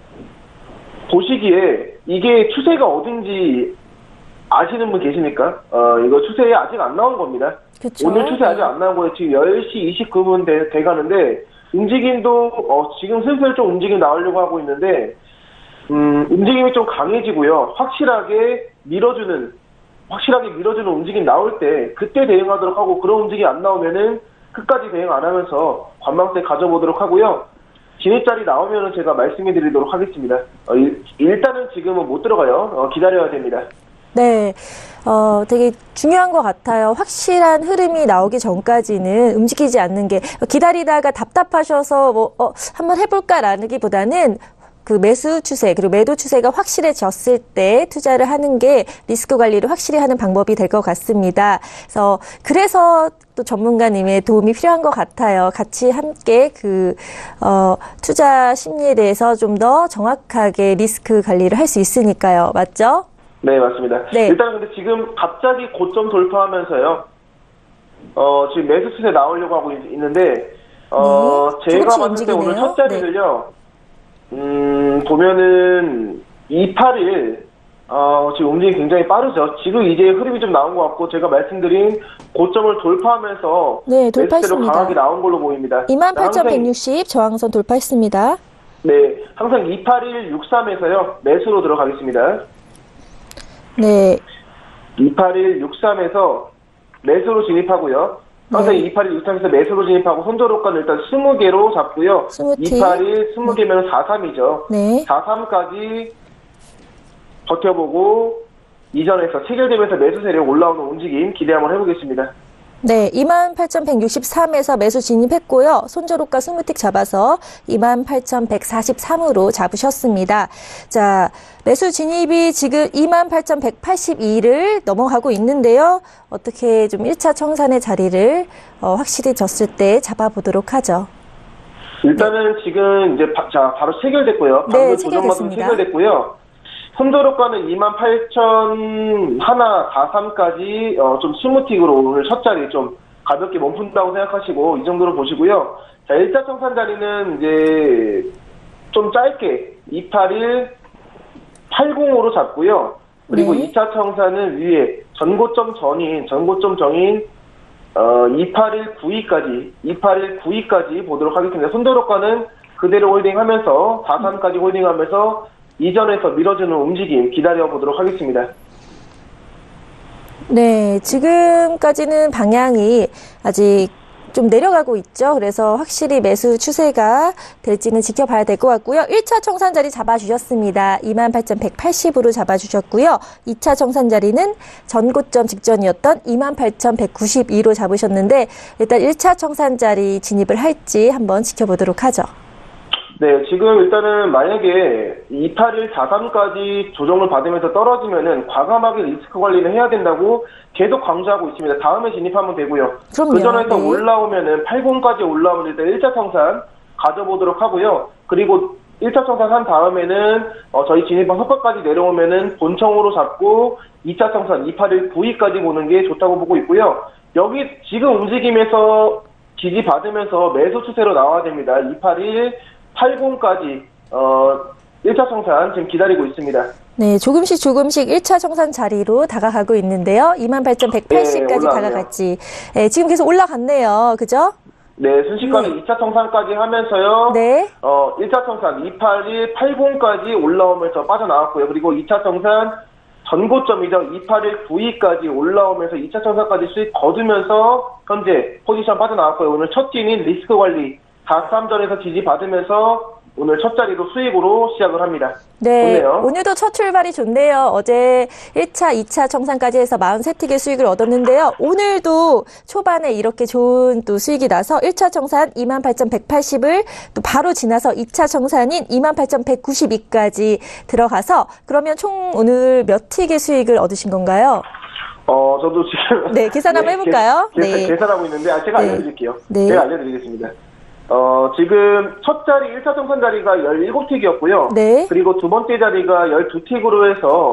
보시기에 이게 추세가 어딘지 아시는 분 계십니까? 어, 이거 추세 아직 안 나온 겁니다. 그쵸. 오늘 추세 아직 안 나온 거예요. 지금 열 시 이십구 분 돼, 돼가는데, 움직임도, 어, 지금 슬슬 좀 움직임 나오려고 하고 있는데, 음, 움직임이 좀 강해지고요. 확실하게 밀어주는, 확실하게 밀어주는 움직임 나올 때, 그때 대응하도록 하고, 그런 움직임이 안 나오면은, 끝까지 대응 안 하면서, 관망세 가져보도록 하고요. 진입자리 나오면은 제가 말씀해 드리도록 하겠습니다. 어, 일, 일단은 지금은 못 들어가요. 어, 기다려야 됩니다. 네, 어, 되게 중요한 것 같아요. 확실한 흐름이 나오기 전까지는 움직이지 않는 게, 기다리다가 답답하셔서 뭐, 어, 한번 해볼까라기보다는 그 매수 추세, 그리고 매도 추세가 확실해졌을 때 투자를 하는 게 리스크 관리를 확실히 하는 방법이 될 것 같습니다. 그래서, 그래서 또 전문가님의 도움이 필요한 것 같아요. 같이 함께 그, 어, 투자 심리에 대해서 좀 더 정확하게 리스크 관리를 할 수 있으니까요. 맞죠? 네, 맞습니다. 네. 일단 근데 지금 갑자기 고점 돌파하면서요. 어, 지금 매수 추세 나오려고 하고 있, 있는데 어, 네. 제가 조금씩 봤을 때 오늘 움직이네요. 첫 자리를요. 음, 보면은 이십팔 일 어, 지금 움직임이 굉장히 빠르죠. 지금 이제 흐름이 좀 나온 것 같고 제가 말씀드린 고점을 돌파하면서 네, 매수세로 돌파했습니다. 강하게 나온 걸로 보입니다. 이만 항상- 팔천백육십 저항선 돌파했습니다. 네, 항상 이십팔 일 육십삼에서요. 매수로 들어가겠습니다. 네, 이십팔 일 육십삼에서 매수로 진입하고요. 항상 네. 이팔일 유타에서 매수로 진입하고 손절호가는 일단 이십 개로 잡고요. 이십 티. 이팔일 이십 개면 사십삼이죠. 네. 사십삼까지 버텨보고 이전에서 체결되면서 매수 세력 올라오는 움직임 기대 한번 해보겠습니다. 네, 이만 팔천백육십삼에서 매수 진입했고요. 손절호가 이십 틱 잡아서 이만 팔천백사십삼으로 잡으셨습니다. 자, 매수 진입이 지금 이만 팔천백팔십이를 넘어가고 있는데요. 어떻게 좀 일 차 청산의 자리를 어, 확실히 졌을 때 잡아보도록 하죠. 일단은 네. 지금 이제 바, 자 바로 체결됐고요. 방금 네, 조정받은 체결됐습니다. 체결됐고요. 손절호가는 이만 팔천 하나 사십삼까지 어, 좀 이십 틱으로 오늘 첫 자리 좀 가볍게 멈춘다고 생각하시고 이 정도로 보시고요. 자, 일 차 청산 자리는 이제 좀 짧게 이팔일 팔십으로 잡고요. 그리고 네. 이 차 청산은 위에 전고점 전인 전고점 전인 어, 이팔일 구십이까지 이팔일 구십이까지 보도록 하겠습니다. 손절호가는 그대로 홀딩하면서 사십삼까지 홀딩하면서 이전에서 밀어주는 움직임 기다려보도록 하겠습니다. 네, 지금까지는 방향이 아직 좀 내려가고 있죠. 그래서 확실히 매수 추세가 될지는 지켜봐야 될 것 같고요. 일 차 청산 자리 잡아주셨습니다. 이만 팔천백팔십으로 잡아주셨고요. 이 차 청산 자리는 전고점 직전이었던 이만 팔천백구십이로 잡으셨는데 일단 일 차 청산 자리 진입을 할지 한번 지켜보도록 하죠. 네, 지금 일단은 만약에 이팔일 사십삼까지 조정을 받으면서 떨어지면은 과감하게 리스크 관리를 해야 된다고 계속 강조하고 있습니다. 다음에 진입하면 되고요. 그럼요. 그 전에서 네. 올라오면은 팔십까지 올라오면 일단 일 차 청산 가져보도록 하고요. 그리고 일 차 청산 한 다음에는 어, 저희 진입한 속가까지 내려오면은 본청으로 잡고 이 차 청산 이팔일 구십이까지 보는 게 좋다고 보고 있고요. 여기 지금 움직임에서 지지받으면서 매수 추세로 나와야 됩니다. 이팔일 팔십까지 어, 일 차 청산 지금 기다리고 있습니다. 네, 조금씩 조금씩 일 차 청산 자리로 다가가고 있는데요. 이만 팔천백팔십까지 네, 다가갔지. 네, 지금 계속 올라갔네요. 그죠? 네, 순식간에 네. 이 차 청산까지 하면서요. 네. 어, 일 차 청산 이팔일 팔십까지 올라오면서 빠져나왔고요. 그리고 이 차 청산 전고점이죠. 이팔일 구십이까지 올라오면서 이 차 청산까지 수익 거두면서 현재 포지션 빠져나왔고요. 오늘 첫 진인 리스크 관리 사십삼전에서 지지받으면서 오늘 첫 자리로 수익으로 시작을 합니다. 네, 좋네요. 오늘도 첫 출발이 좋네요. 어제 일 차, 이 차 청산까지 해서 사십삼 틱의 수익을 얻었는데요. 오늘도 초반에 이렇게 좋은 또 수익이 나서 일 차 청산 이만 팔천백팔십을 또 바로 지나서 이 차 청산인 이만 팔천백구십이까지 들어가서 그러면 총 오늘 몇 틱의 수익을 얻으신 건가요? 어, 저도 지금. 네, 계산 한번 해볼까요? 계, 계, 네. 계산하고 있는데, 아, 제가 네. 알려드릴게요. 네. 제가 알려드리겠습니다. 어, 지금 첫 자리 일 차 청산 자리가 십칠 틱이었고요. 네. 그리고 두 번째 자리가 십이 틱으로 해서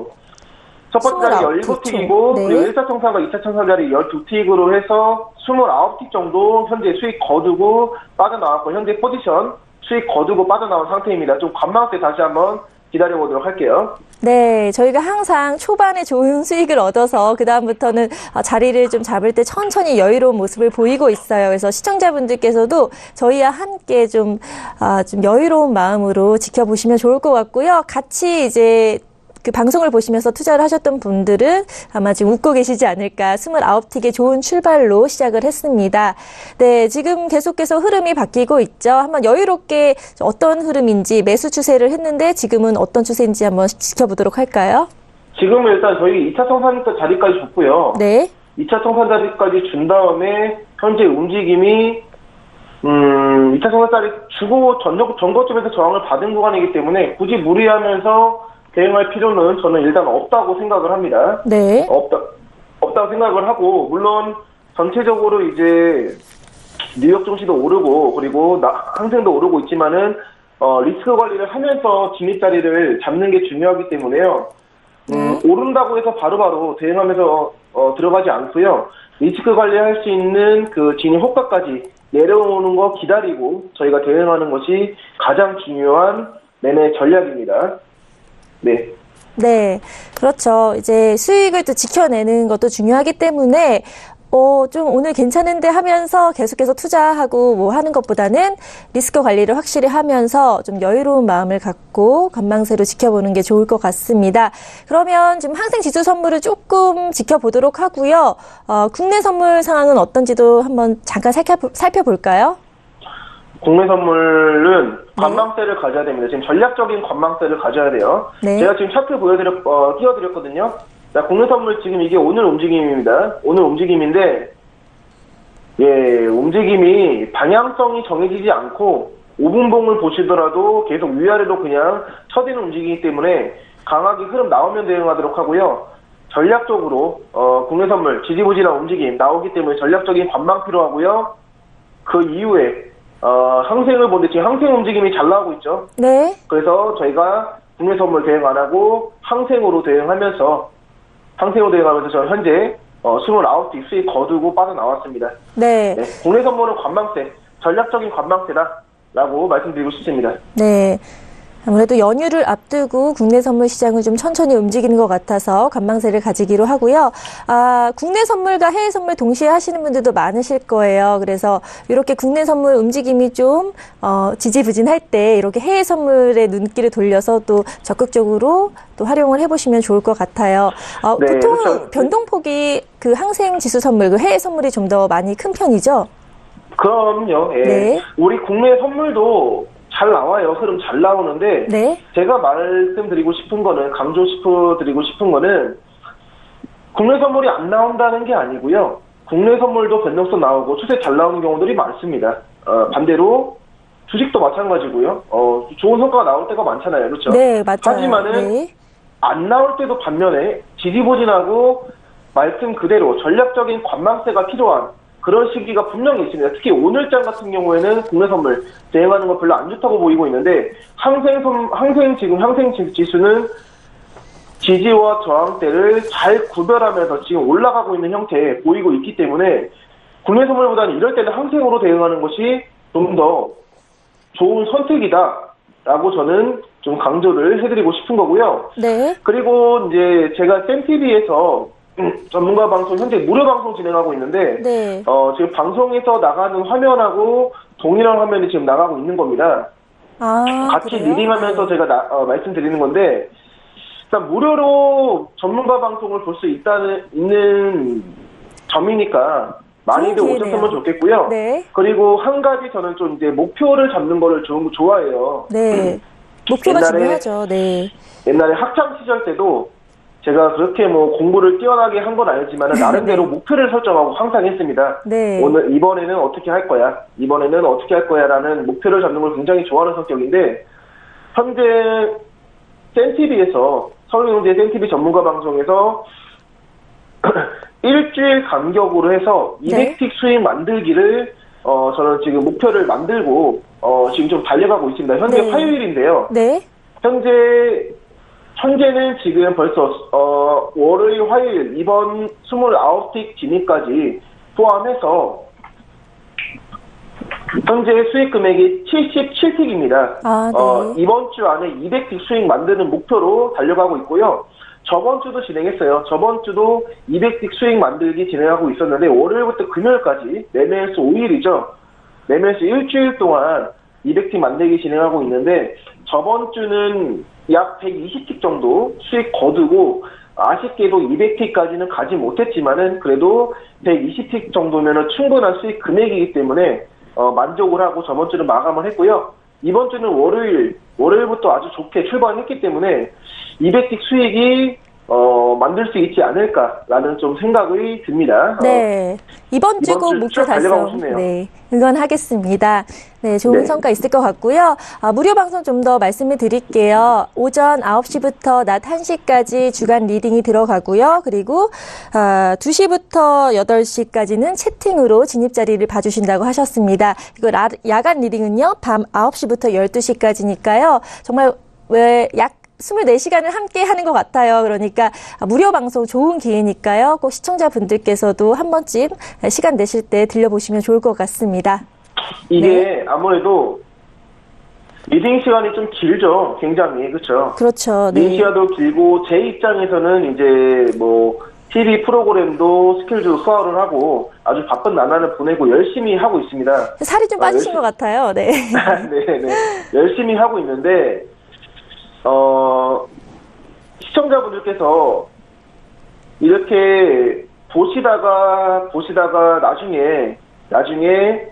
첫 번째 자리 십칠 틱이고 네. 그리고 일 차 청산과 이 차 청산 자리 십이 틱으로 해서 이십구 틱 정도 현재 수익 거두고 빠져나왔고 현재 포지션 수익 거두고 빠져나온 상태입니다. 좀 관망할 때 다시 한번 기다려보도록 할게요. 네, 저희가 항상 초반에 좋은 수익을 얻어서 그다음부터는 자리를 좀 잡을 때 천천히 여유로운 모습을 보이고 있어요. 그래서 시청자분들께서도 저희와 함께 좀, 아, 좀 여유로운 마음으로 지켜보시면 좋을 것 같고요. 같이 이제 그 방송을 보시면서 투자를 하셨던 분들은 아마 지금 웃고 계시지 않을까. 이십구 틱의 좋은 출발로 시작을 했습니다. 네, 지금 계속해서 흐름이 바뀌고 있죠. 한번 여유롭게 어떤 흐름인지 매수 추세를 했는데 지금은 어떤 추세인지 한번 지켜보도록 할까요? 지금은 일단 저희 이 차 청산 자리까지 줬고요. 네. 이 차 청산 자리까지 준 다음에 현재 움직임이 음, 이 차 청산 자리 주고 전적, 전거점에서 저항을 받은 구간이기 때문에 굳이 무리하면서 대응할 필요는 저는 일단 없다고 생각을 합니다. 네. 없다, 없다고 생각을 하고, 물론 전체적으로 이제 뉴욕 증시도 오르고, 그리고 나, 항생도 오르고 있지만은, 어, 리스크 관리를 하면서 진입 자리를 잡는 게 중요하기 때문에요. 음, 네. 오른다고 해서 바로바로 대응하면서 어, 들어가지 않고요. 리스크 관리할 수 있는 그 진입 호가까지 내려오는 거 기다리고 저희가 대응하는 것이 가장 중요한 매매 전략입니다. 네. 네, 그렇죠. 이제 수익을 또 지켜내는 것도 중요하기 때문에 어, 좀 오늘 괜찮은데 하면서 계속해서 투자하고 뭐 하는 것보다는 리스크 관리를 확실히 하면서 좀 여유로운 마음을 갖고 관망세로 지켜보는 게 좋을 것 같습니다. 그러면 지금 항생 지수 선물을 조금 지켜보도록 하고요. 어, 국내 선물 상황은 어떤지도 한번 잠깐 살펴, 살펴볼까요? 국내 선물은 관망세를 네. 가져야 됩니다. 지금 전략적인 관망세를 가져야 돼요. 네. 제가 지금 차트 보여드렸, 어, 띄워드렸거든요. 자, 국내 선물 지금 이게 오늘 움직임입니다. 오늘 움직임인데, 예, 움직임이 방향성이 정해지지 않고 오 분봉을 보시더라도 계속 위아래로 그냥 쳐지는 움직이기 때문에 강하게 흐름 나오면 대응하도록 하고요. 전략적으로, 어, 국내 선물 지지부진한 움직임 나오기 때문에 전략적인 관망 필요하고요. 그 이후에 어, 항생을 보는데 지금 항생 움직임이 잘 나오고 있죠. 네. 그래서 저희가 국내 선물 대응 안 하고 항생으로 대응하면서 항생으로 대응하면서 저는 현재 어, 이십구 틱 수익 거두고 빠져나왔습니다. 네. 네. 국내 선물은 관망세, 전략적인 관망세다라고 말씀드리고 싶습니다. 네. 아무래도 연휴를 앞두고 국내 선물 시장을 좀 천천히 움직이는 것 같아서 관망세를 가지기로 하고요. 아, 국내 선물과 해외 선물 동시에 하시는 분들도 많으실 거예요. 그래서 이렇게 국내 선물 움직임이 좀 어, 지지부진할 때 이렇게 해외 선물에 눈길을 돌려서 또 적극적으로 또 활용을 해보시면 좋을 것 같아요. 어, 네, 보통 그렇죠. 변동폭이 그 항생 지수 선물, 그 해외 선물이 좀 더 많이 큰 편이죠? 그럼요. 예. 네. 우리 국내 선물도 잘 나와요. 흐름 잘 나오는데 네. 제가 말씀드리고 싶은 거는 강조시켜드리고 싶은 거는 국내 선물이 안 나온다는 게 아니고요. 국내 선물도 변동성 나오고 추세 잘 나오는 경우들이 많습니다. 어, 반대로 주식도 마찬가지고요. 어, 좋은 성과가 나올 때가 많잖아요. 그렇죠? 네, 맞아요. 하지만은 네. 안 나올 때도 반면에 지지부진하고 말씀 그대로 전략적인 관망세가 필요한 그런 시기가 분명히 있습니다. 특히 오늘장 같은 경우에는 국내 선물 대응하는 거 별로 안 좋다고 보이고 있는데 항생 선, 항생 지금 항생 지수는 지지와 저항대를 잘 구별하면서 지금 올라가고 있는 형태에 보이고 있기 때문에 국내 선물보다는 이럴 때는 항생으로 대응하는 것이 좀 더 좋은 선택이다라고 저는 좀 강조를 해드리고 싶은 거고요. 네. 그리고 이제 제가 쌤티비에서 전문가 방송 현재 무료 방송 진행하고 있는데 네. 어, 지금 방송에서 나가는 화면하고 동일한 화면이 지금 나가고 있는 겁니다. 아, 같이 그래요? 리딩하면서 제가 나, 어, 말씀드리는 건데 일단 무료로 전문가 방송을 볼 수 있다는 있는 점이니까 많이들 오셨으면 좋겠고요. 네. 그리고 한 가지 저는 좀 이제 목표를 잡는 거를 좀 좋아해요. 네. 목표가 중요하죠. 네. 옛날에 학창 시절 때도 제가 그렇게 뭐 공부를 뛰어나게 한 건 아니지만 나름대로 네. 목표를 설정하고 항상 했습니다. 네. 오늘 이번에는 어떻게 할 거야? 이번에는 어떻게 할 거야?라는 목표를 잡는 걸 굉장히 좋아하는 성격인데 현재 쌤티비에서 서울경제 쌤티비 전문가 방송에서 일주일 간격으로 해서 이백 틱 네. 수익 만들기를 어 저는 지금 목표를 만들고 어 지금 좀 달려가고 있습니다. 현재 네. 화요일인데요. 네. 현재 현재는 지금 벌써 어 월요일, 화요일 이번 이십구 틱 진입까지 포함해서 현재 수익 금액이 칠십칠 틱입니다. 아, 네. 어, 이번 주 안에 이백 틱 수익 만드는 목표로 달려가고 있고요. 저번 주도 진행했어요. 저번 주도 이백 틱 수익 만들기 진행하고 있었는데 월요일부터 금요일까지 매매일수 오 일이죠. 매매일수 일주일 동안 이백 틱 만들기 진행하고 있는데 저번 주는 약 백이십 틱 정도 수익 거두고 아쉽게도 이백 틱까지는 가지 못했지만은 그래도 백이십 틱 정도면은 충분한 수익 금액이기 때문에 어, 만족을 하고 저번 주는 마감을 했고요. 이번 주는 월요일, 월요일부터 아주 좋게 출발했기 때문에 이백 틱 수익이 어, 만들 수 있지 않을까라는 좀 생각이 듭니다. 네. 어, 이번 주 꼭 목표 달성. 네. 응원하겠습니다. 네. 좋은 네. 성과 있을 것 같고요. 아, 무료 방송 좀 더 말씀을 드릴게요. 오전 아홉 시부터 낮 한 시까지 주간 리딩이 들어가고요. 그리고, 아, 두 시부터 여덟 시까지는 채팅으로 진입 자리를 봐주신다고 하셨습니다. 그리고 라, 야간 리딩은요. 밤 아홉 시부터 열두 시까지니까요. 정말 왜 약 이십사 시간을 함께 하는 것 같아요. 그러니까 무료 방송 좋은 기회니까요. 꼭 시청자분들께서도 한 번쯤 시간 내실 때 들려보시면 좋을 것 같습니다. 이게 네. 아무래도 리딩 시간이 좀 길죠. 굉장히. 그렇죠. 그렇죠. 네. 리딩 시간도 길고 제 입장에서는 이제 뭐 티비 프로그램도 스케줄 소화를 하고 아주 바쁜 나날을 보내고 열심히 하고 있습니다. 살이 좀 빠지신 아, 것 같아요. 네. 네, 네. 열심히 하고 있는데, 어, 시청자분들께서 이렇게 보시다가, 보시다가 나중에, 나중에,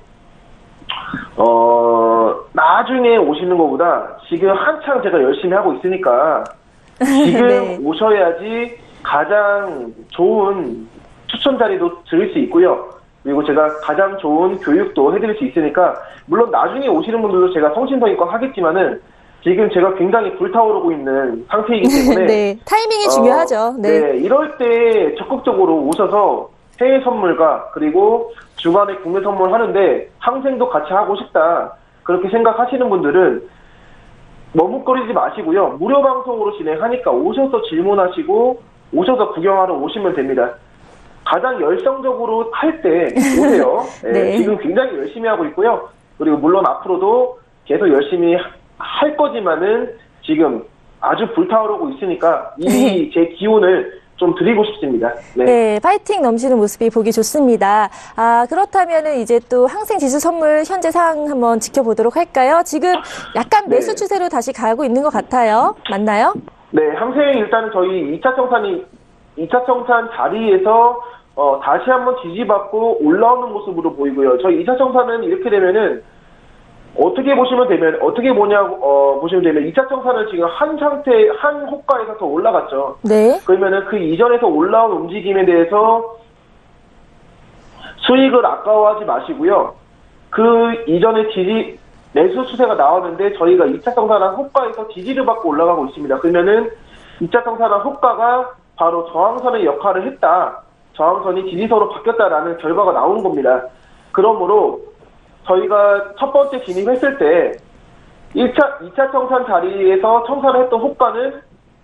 어, 나중에 오시는 것보다 지금 한창 제가 열심히 하고 있으니까 지금 네. 오셔야지 가장 좋은 추천 자리도 들을 수 있고요. 그리고 제가 가장 좋은 교육도 해드릴 수 있으니까 물론 나중에 오시는 분들도 제가 성심성의껏 하겠지만은 지금 제가 굉장히 불타오르고 있는 상태이기 때문에 네, 타이밍이 어, 중요하죠. 네. 네, 이럴 때 적극적으로 오셔서 해외 선물과 그리고 주간에 국내 선물 하는데 항생도 같이 하고 싶다 그렇게 생각하시는 분들은 머뭇거리지 마시고요. 무료 방송으로 진행하니까 오셔서 질문하시고 오셔서 구경하러 오시면 됩니다. 가장 열성적으로 할 때 오세요. 네, 네. 지금 굉장히 열심히 하고 있고요. 그리고 물론 앞으로도 계속 열심히 할 거지만은 지금 아주 불타오르고 있으니까 이 제 기운을 좀 드리고 싶습니다. 네. 네, 파이팅 넘치는 모습이 보기 좋습니다. 아, 그렇다면은 이제 또 항생 지수 선물 현재 상황 한번 지켜보도록 할까요? 지금 약간 매수 네. 추세로 다시 가고 있는 것 같아요. 맞나요? 네, 항생 일단은 저희 이 차 청산이, 이 차 청산 자리에서, 어, 다시 한번 지지받고 올라오는 모습으로 보이고요. 저희 이 차 청산은 이렇게 되면은, 어떻게 보시면 되면, 어떻게 보냐고, 어, 보시면 되면, 이 차 청산은 지금 한 상태, 한 호가에서 더 올라갔죠. 네. 그러면은 그 이전에서 올라온 움직임에 대해서 수익을 아까워하지 마시고요. 그 이전에 지지, 매수 추세가 나왔는데 저희가 이 차 청산한 호가에서 지지를 받고 올라가고 있습니다. 그러면은 이 차 청산한 호가가 바로 저항선의 역할을 했다. 저항선이 지지선으로 바뀌었다라는 결과가 나온 겁니다. 그러므로 저희가 첫 번째 진입했을 때 일 차, 이 차 청산 자리에서 청산을 했던 호가는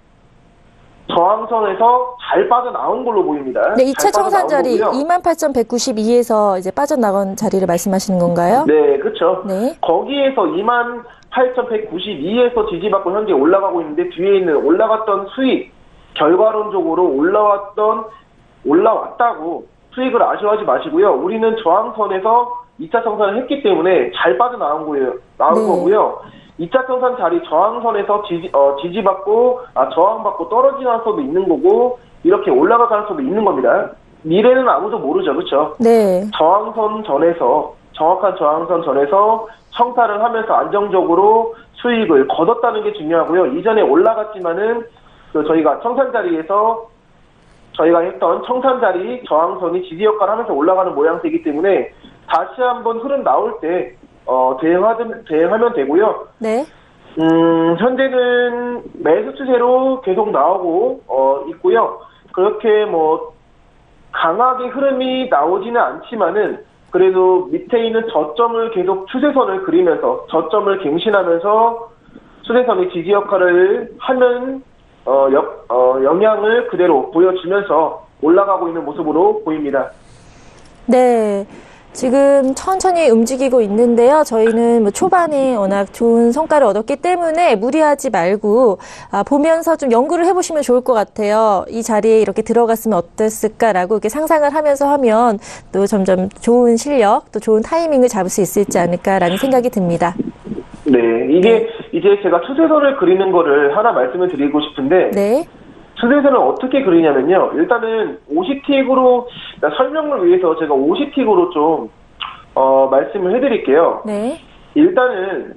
저항선에서 잘 빠져나온 걸로 보입니다. 네, 이 차 잘 청산 자리 빠져나온 거고요. 이만 팔천 백구십이에서 이제 빠져나간 자리를 말씀하시는 건가요? 네, 그렇죠. 네. 거기에서 이만 팔천 백구십이에서 지지받고 현재 올라가고 있는데 뒤에 있는 올라갔던 수익, 결과론적으로 올라왔던, 올라왔다고 수익을 아쉬워하지 마시고요. 우리는 저항선에서 이 차 청산을 했기 때문에 잘 빠져나온 거예요. 나온 네. 거고요. 이 차 청산 자리 저항선에서 지지, 어, 지지받고, 아, 저항받고 떨어지는 가능성도 있는 거고, 이렇게 올라갈 가능성도 있는 겁니다. 미래는 아무도 모르죠. 그렇죠? 네. 저항선 전에서, 정확한 저항선 전에서 청타를 하면서 안정적으로 수익을 거뒀다는 게 중요하고요. 이전에 올라갔지만은, 그 저희가 청산 자리에서 저희가 했던 청산 자리 저항선이 지지 역할을 하면서 올라가는 모양새이기 때문에 다시 한번 흐름 나올 때, 어, 대응하든, 대응하면 되고요. 네. 음, 현재는 매수 추세로 계속 나오고, 어, 있고요. 그렇게 뭐, 강하게 흐름이 나오지는 않지만은, 그래도 밑에 있는 저점을 계속 추세선을 그리면서, 저점을 갱신하면서, 추세선이 지지 역할을 하는, 어, 역, 어, 영향을 그대로 보여주면서 올라가고 있는 모습으로 보입니다. 네. 지금 천천히 움직이고 있는데요. 저희는 뭐 초반에 워낙 좋은 성과를 얻었기 때문에 무리하지 말고 아, 보면서 좀 연구를 해보시면 좋을 것 같아요. 이 자리에 이렇게 들어갔으면 어땠을까라고 이렇게 상상을 하면서 하면 또 점점 좋은 실력, 또 좋은 타이밍을 잡을 수 있지 않을까라는 생각이 듭니다. 네, 이게 이제 제가 추세선을 그리는 거를 하나 말씀을 드리고 싶은데 네. 추세선을 어떻게 그리냐면요. 일단은 오십 틱으로 설명을 위해서 제가 오십 틱으로 좀 어, 말씀을 해드릴게요. 네. 일단은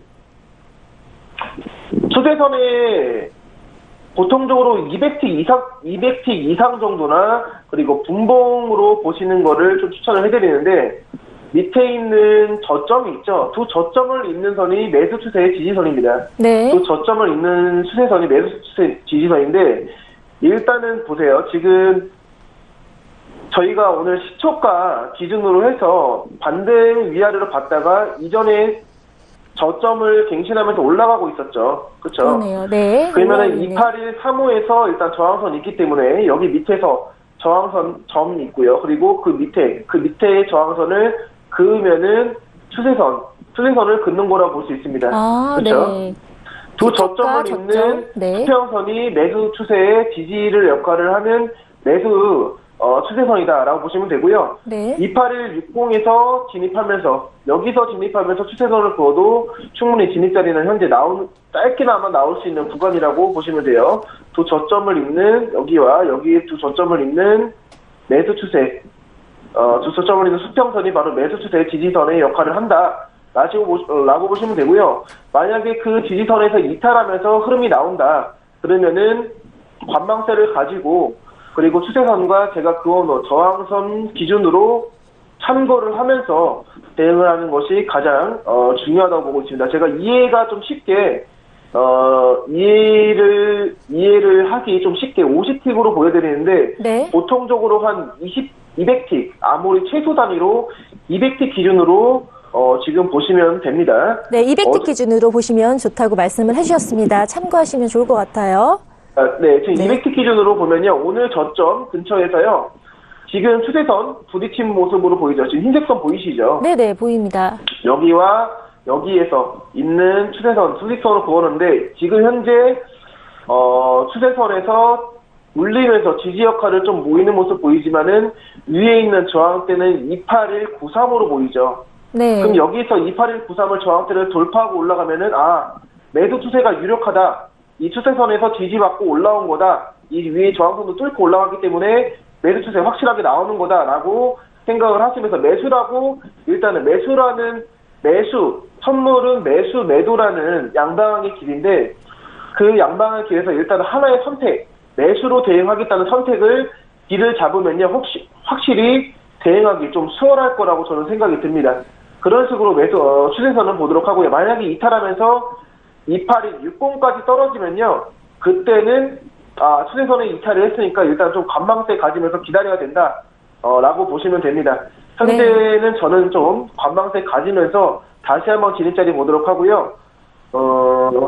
추세선에 보통적으로 이백 틱 이상, 이백 틱 이상 정도나 그리고 분봉으로 보시는 거를 좀 추천을 해드리는데 밑에 있는 저점이 있죠. 두 저점을 잇는 선이 매수 추세의 지지선입니다. 네. 두 저점을 잇는 추세선이 매수 추세 지지선인데 일단은 보세요. 지금 저희가 오늘 시초가 기준으로 해서 반대 위아래로 봤다가 이전에 저점을 갱신하면서 올라가고 있었죠. 그렇죠? 그러네요. 네. 그러면은 이백팔십일, 삼십오에서 일단 저항선이 있기 때문에 여기 밑에서 저항선 점이 있고요. 그리고 그 밑에 그 밑에 저항선을 그으면은 추세선, 추세선을 긋는 거라고 볼 수 있습니다. 아, 그렇죠? 네. 두 시초가, 저점을 저점, 잇는 네. 수평선이 매수 추세의 지지를 역할을 하는 매수 어, 추세선이다라고 보시면 되고요. 네. 이팔일육공에서 진입하면서 여기서 진입하면서 추세선을 그어도 충분히 진입 자리는 현재 나온 짧게나마 나올 수 있는 구간이라고 보시면 돼요. 두 저점을 잇는 여기와 여기 두 저점을 잇는 매수 추세, 어, 두 저점을 잇는 수평선이 바로 매수 추세의 지지선의 역할을 한다. 라고, 라고 보시면 되고요. 만약에 그 지지선에서 이탈하면서 흐름이 나온다. 그러면은 관망세를 가지고 그리고 추세선과 제가 그어놓은 저항선 기준으로 참고를 하면서 대응을 하는 것이 가장 어, 중요하다고 보고 있습니다. 제가 이해가 좀 쉽게 어, 이해를 이해를 하기 좀 쉽게 오십 틱으로 보여드리는데 네. 보통적으로 한 이십, 이백 틱 아무리 최소 단위로 이백 틱 기준으로 어, 지금 보시면 됩니다. 네, 이백 틱 어, 기준으로 보시면 좋다고 말씀을 해주셨습니다. 참고하시면 좋을 것 같아요. 아, 네, 지금 네. 이백 틱 기준으로 보면요. 오늘 저점 근처에서요. 지금 추세선 부딪힌 모습으로 보이죠. 지금 흰색 선 보이시죠? 네네, 보입니다. 여기와 여기에서 있는 추세선, 수직선을 그었는데 지금 현재 어, 추세선에서 물리면서 지지 역할을 좀 모이는 모습 보이지만은 위에 있는 저항대는 이팔일구삼으로 보이죠. 네. 그럼 여기서 이팔일구삼을 저항대를 돌파하고 올라가면은 아 매도 추세가 유력하다. 이 추세선에서 지지받고 올라온 거다. 이 위에 저항선도 뚫고 올라가기 때문에 매수 추세 확실하게 나오는 거다라고 생각을 하시면서 매수라고 일단은 매수라는 매수 선물은 매수 매도라는 양방향의 길인데 그 양방향의 길에서 일단 하나의 선택 매수로 대응하겠다는 선택을 길을 잡으면요 혹시 확실히 대응하기 좀 수월할 거라고 저는 생각이 듭니다. 그런 식으로 매수 어, 추세선을 보도록 하고요. 만약에 이탈하면서 이팔일육공까지 떨어지면요. 그때는 아, 추세선에 이탈을 했으니까 일단 좀 관망세 가지면서 기다려야 된다. 어, 라고 보시면 됩니다. 현재는 네. 저는 좀 관망세 가지면서 다시 한번 진입자리 보도록 하고요. 어,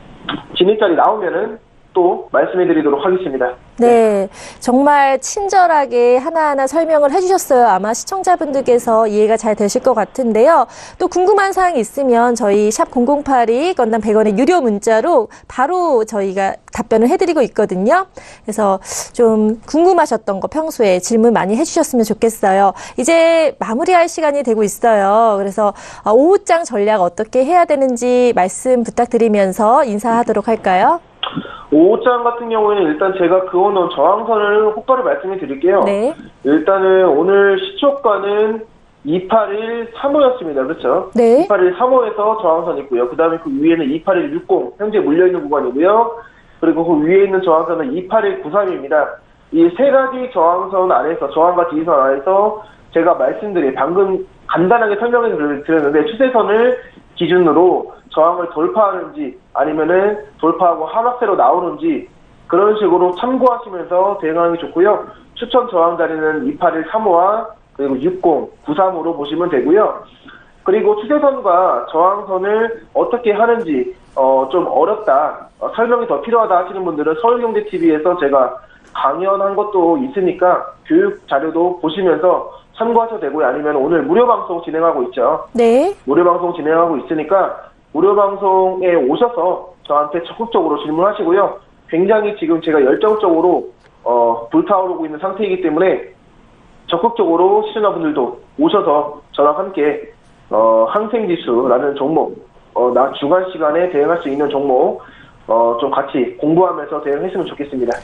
진입자리 나오면은 또 말씀해 드리도록 하겠습니다. 네, 정말 친절하게 하나하나 설명을 해주셨어요. 아마 시청자분들께서 이해가 잘 되실 것 같은데요. 또 궁금한 사항이 있으면 저희 샵 공공팔이 건당 백 원의 유료 문자로 바로 저희가 답변을 해드리고 있거든요. 그래서 좀 궁금하셨던 거 평소에 질문 많이 해주셨으면 좋겠어요. 이제 마무리할 시간이 되고 있어요. 그래서 오후장 전략 어떻게 해야 되는지 말씀 부탁드리면서 인사하도록 할까요? 오후장 같은 경우에는 일단 제가 그어놓은 저항선을 효과를 말씀해 드릴게요. 네. 일단은 오늘 시초가는 이팔일삼오였습니다. 그렇죠? 네. 이팔일삼오에서 저항선 있고요. 그 다음에 그 위에는 이팔일육공 현재 물려있는 구간이고요. 그리고 그 위에 있는 저항선은 이팔일구삼입니다. 이 세 가지 저항선 안에서 저항과 지지선 안에서 제가 말씀드린 방금 간단하게 설명해 드렸는데 추세선을 기준으로 저항을 돌파하는지 아니면은 돌파하고 하락세로 나오는지 그런 식으로 참고하시면서 대응하는 게 좋고요. 추천 저항 자리는 이팔일삼오와 그리고 육공, 구삼으로 보시면 되고요. 그리고 추세선과 저항선을 어떻게 하는지 어, 좀 어렵다, 어, 설명이 더 필요하다 하시는 분들은 서울경제티비에서 제가 강연한 것도 있으니까 교육 자료도 보시면서 참고하셔도 되고요. 아니면 오늘 무료 방송 진행하고 있죠. 네. 무료 방송 진행하고 있으니까 무료 방송에 오셔서 저한테 적극적으로 질문하시고요. 굉장히 지금 제가 열정적으로 어, 불타오르고 있는 상태이기 때문에 적극적으로 시청자분들도 오셔서 저랑 함께 어, 항생지수라는 종목, 어, 낮 주간 시간에 대응할 수 있는 종목 어, 좀 같이 공부하면서 대응했으면 좋겠습니다.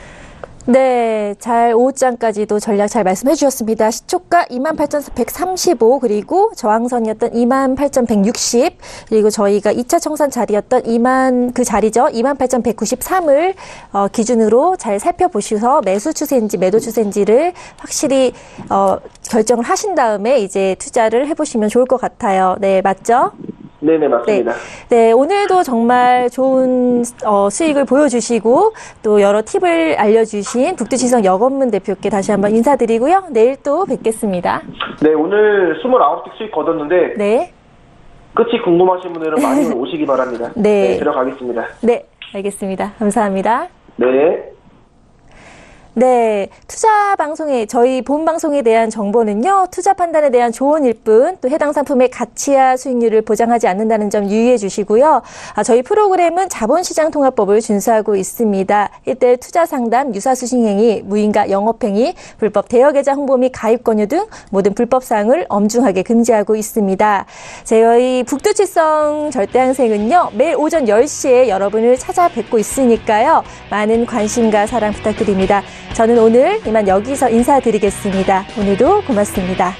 네, 잘 오후장까지도 전략 잘 말씀해 주셨습니다. 시초가 이만 팔천백삼십오 그리고 저항선이었던 이만 팔천백육십 그리고 저희가 이 차 청산 자리였던 이만 그 자리죠. 이만 팔천백구십삼을 어, 기준으로 잘 살펴보셔서 매수 추세인지 매도 추세인지를 확실히 어, 결정을 하신 다음에 이제 투자를 해보시면 좋을 것 같아요. 네, 맞죠? 네네, 맞습니다. 네, 네 오늘도 정말 좋은 어, 수익을 보여주시고 또 여러 팁을 알려주신 북두지성 여건문 대표께 다시 한번 인사드리고요. 내일 또 뵙겠습니다. 네, 오늘 이십구 틱 수익 거뒀는데 네. 끝이 궁금하신 분들은 많이 오시기 바랍니다. 네. 네, 들어가겠습니다. 네, 알겠습니다. 감사합니다. 네. 네, 투자 방송에 저희 본 방송에 대한 정보는요. 투자 판단에 대한 조언일 뿐 또 해당 상품의 가치와 수익률을 보장하지 않는다는 점 유의해 주시고요. 아, 저희 프로그램은 자본시장통합법을 준수하고 있습니다. 일대 투자 상담, 유사수신행위, 무인가 영업행위, 불법 대여계좌 홍보 및 가입 권유 등 모든 불법 사항을 엄중하게 금지하고 있습니다. 저희 북두칠성 절대항생은요. 매일 오전 열 시에 여러분을 찾아뵙고 있으니까요. 많은 관심과 사랑 부탁드립니다. 저는 오늘 이만 여기서 인사드리겠습니다. 오늘도 고맙습니다.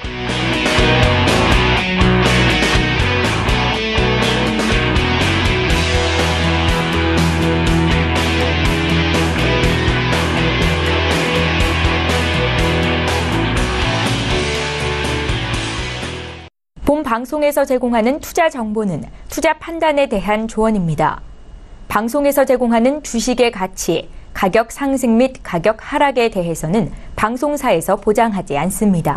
본 방송에서 제공하는 투자 정보는 투자 판단에 대한 조언입니다. 방송에서 제공하는 주식의 가치, 가격 상승 및 가격 하락에 대해서는 방송사에서 보장하지 않습니다.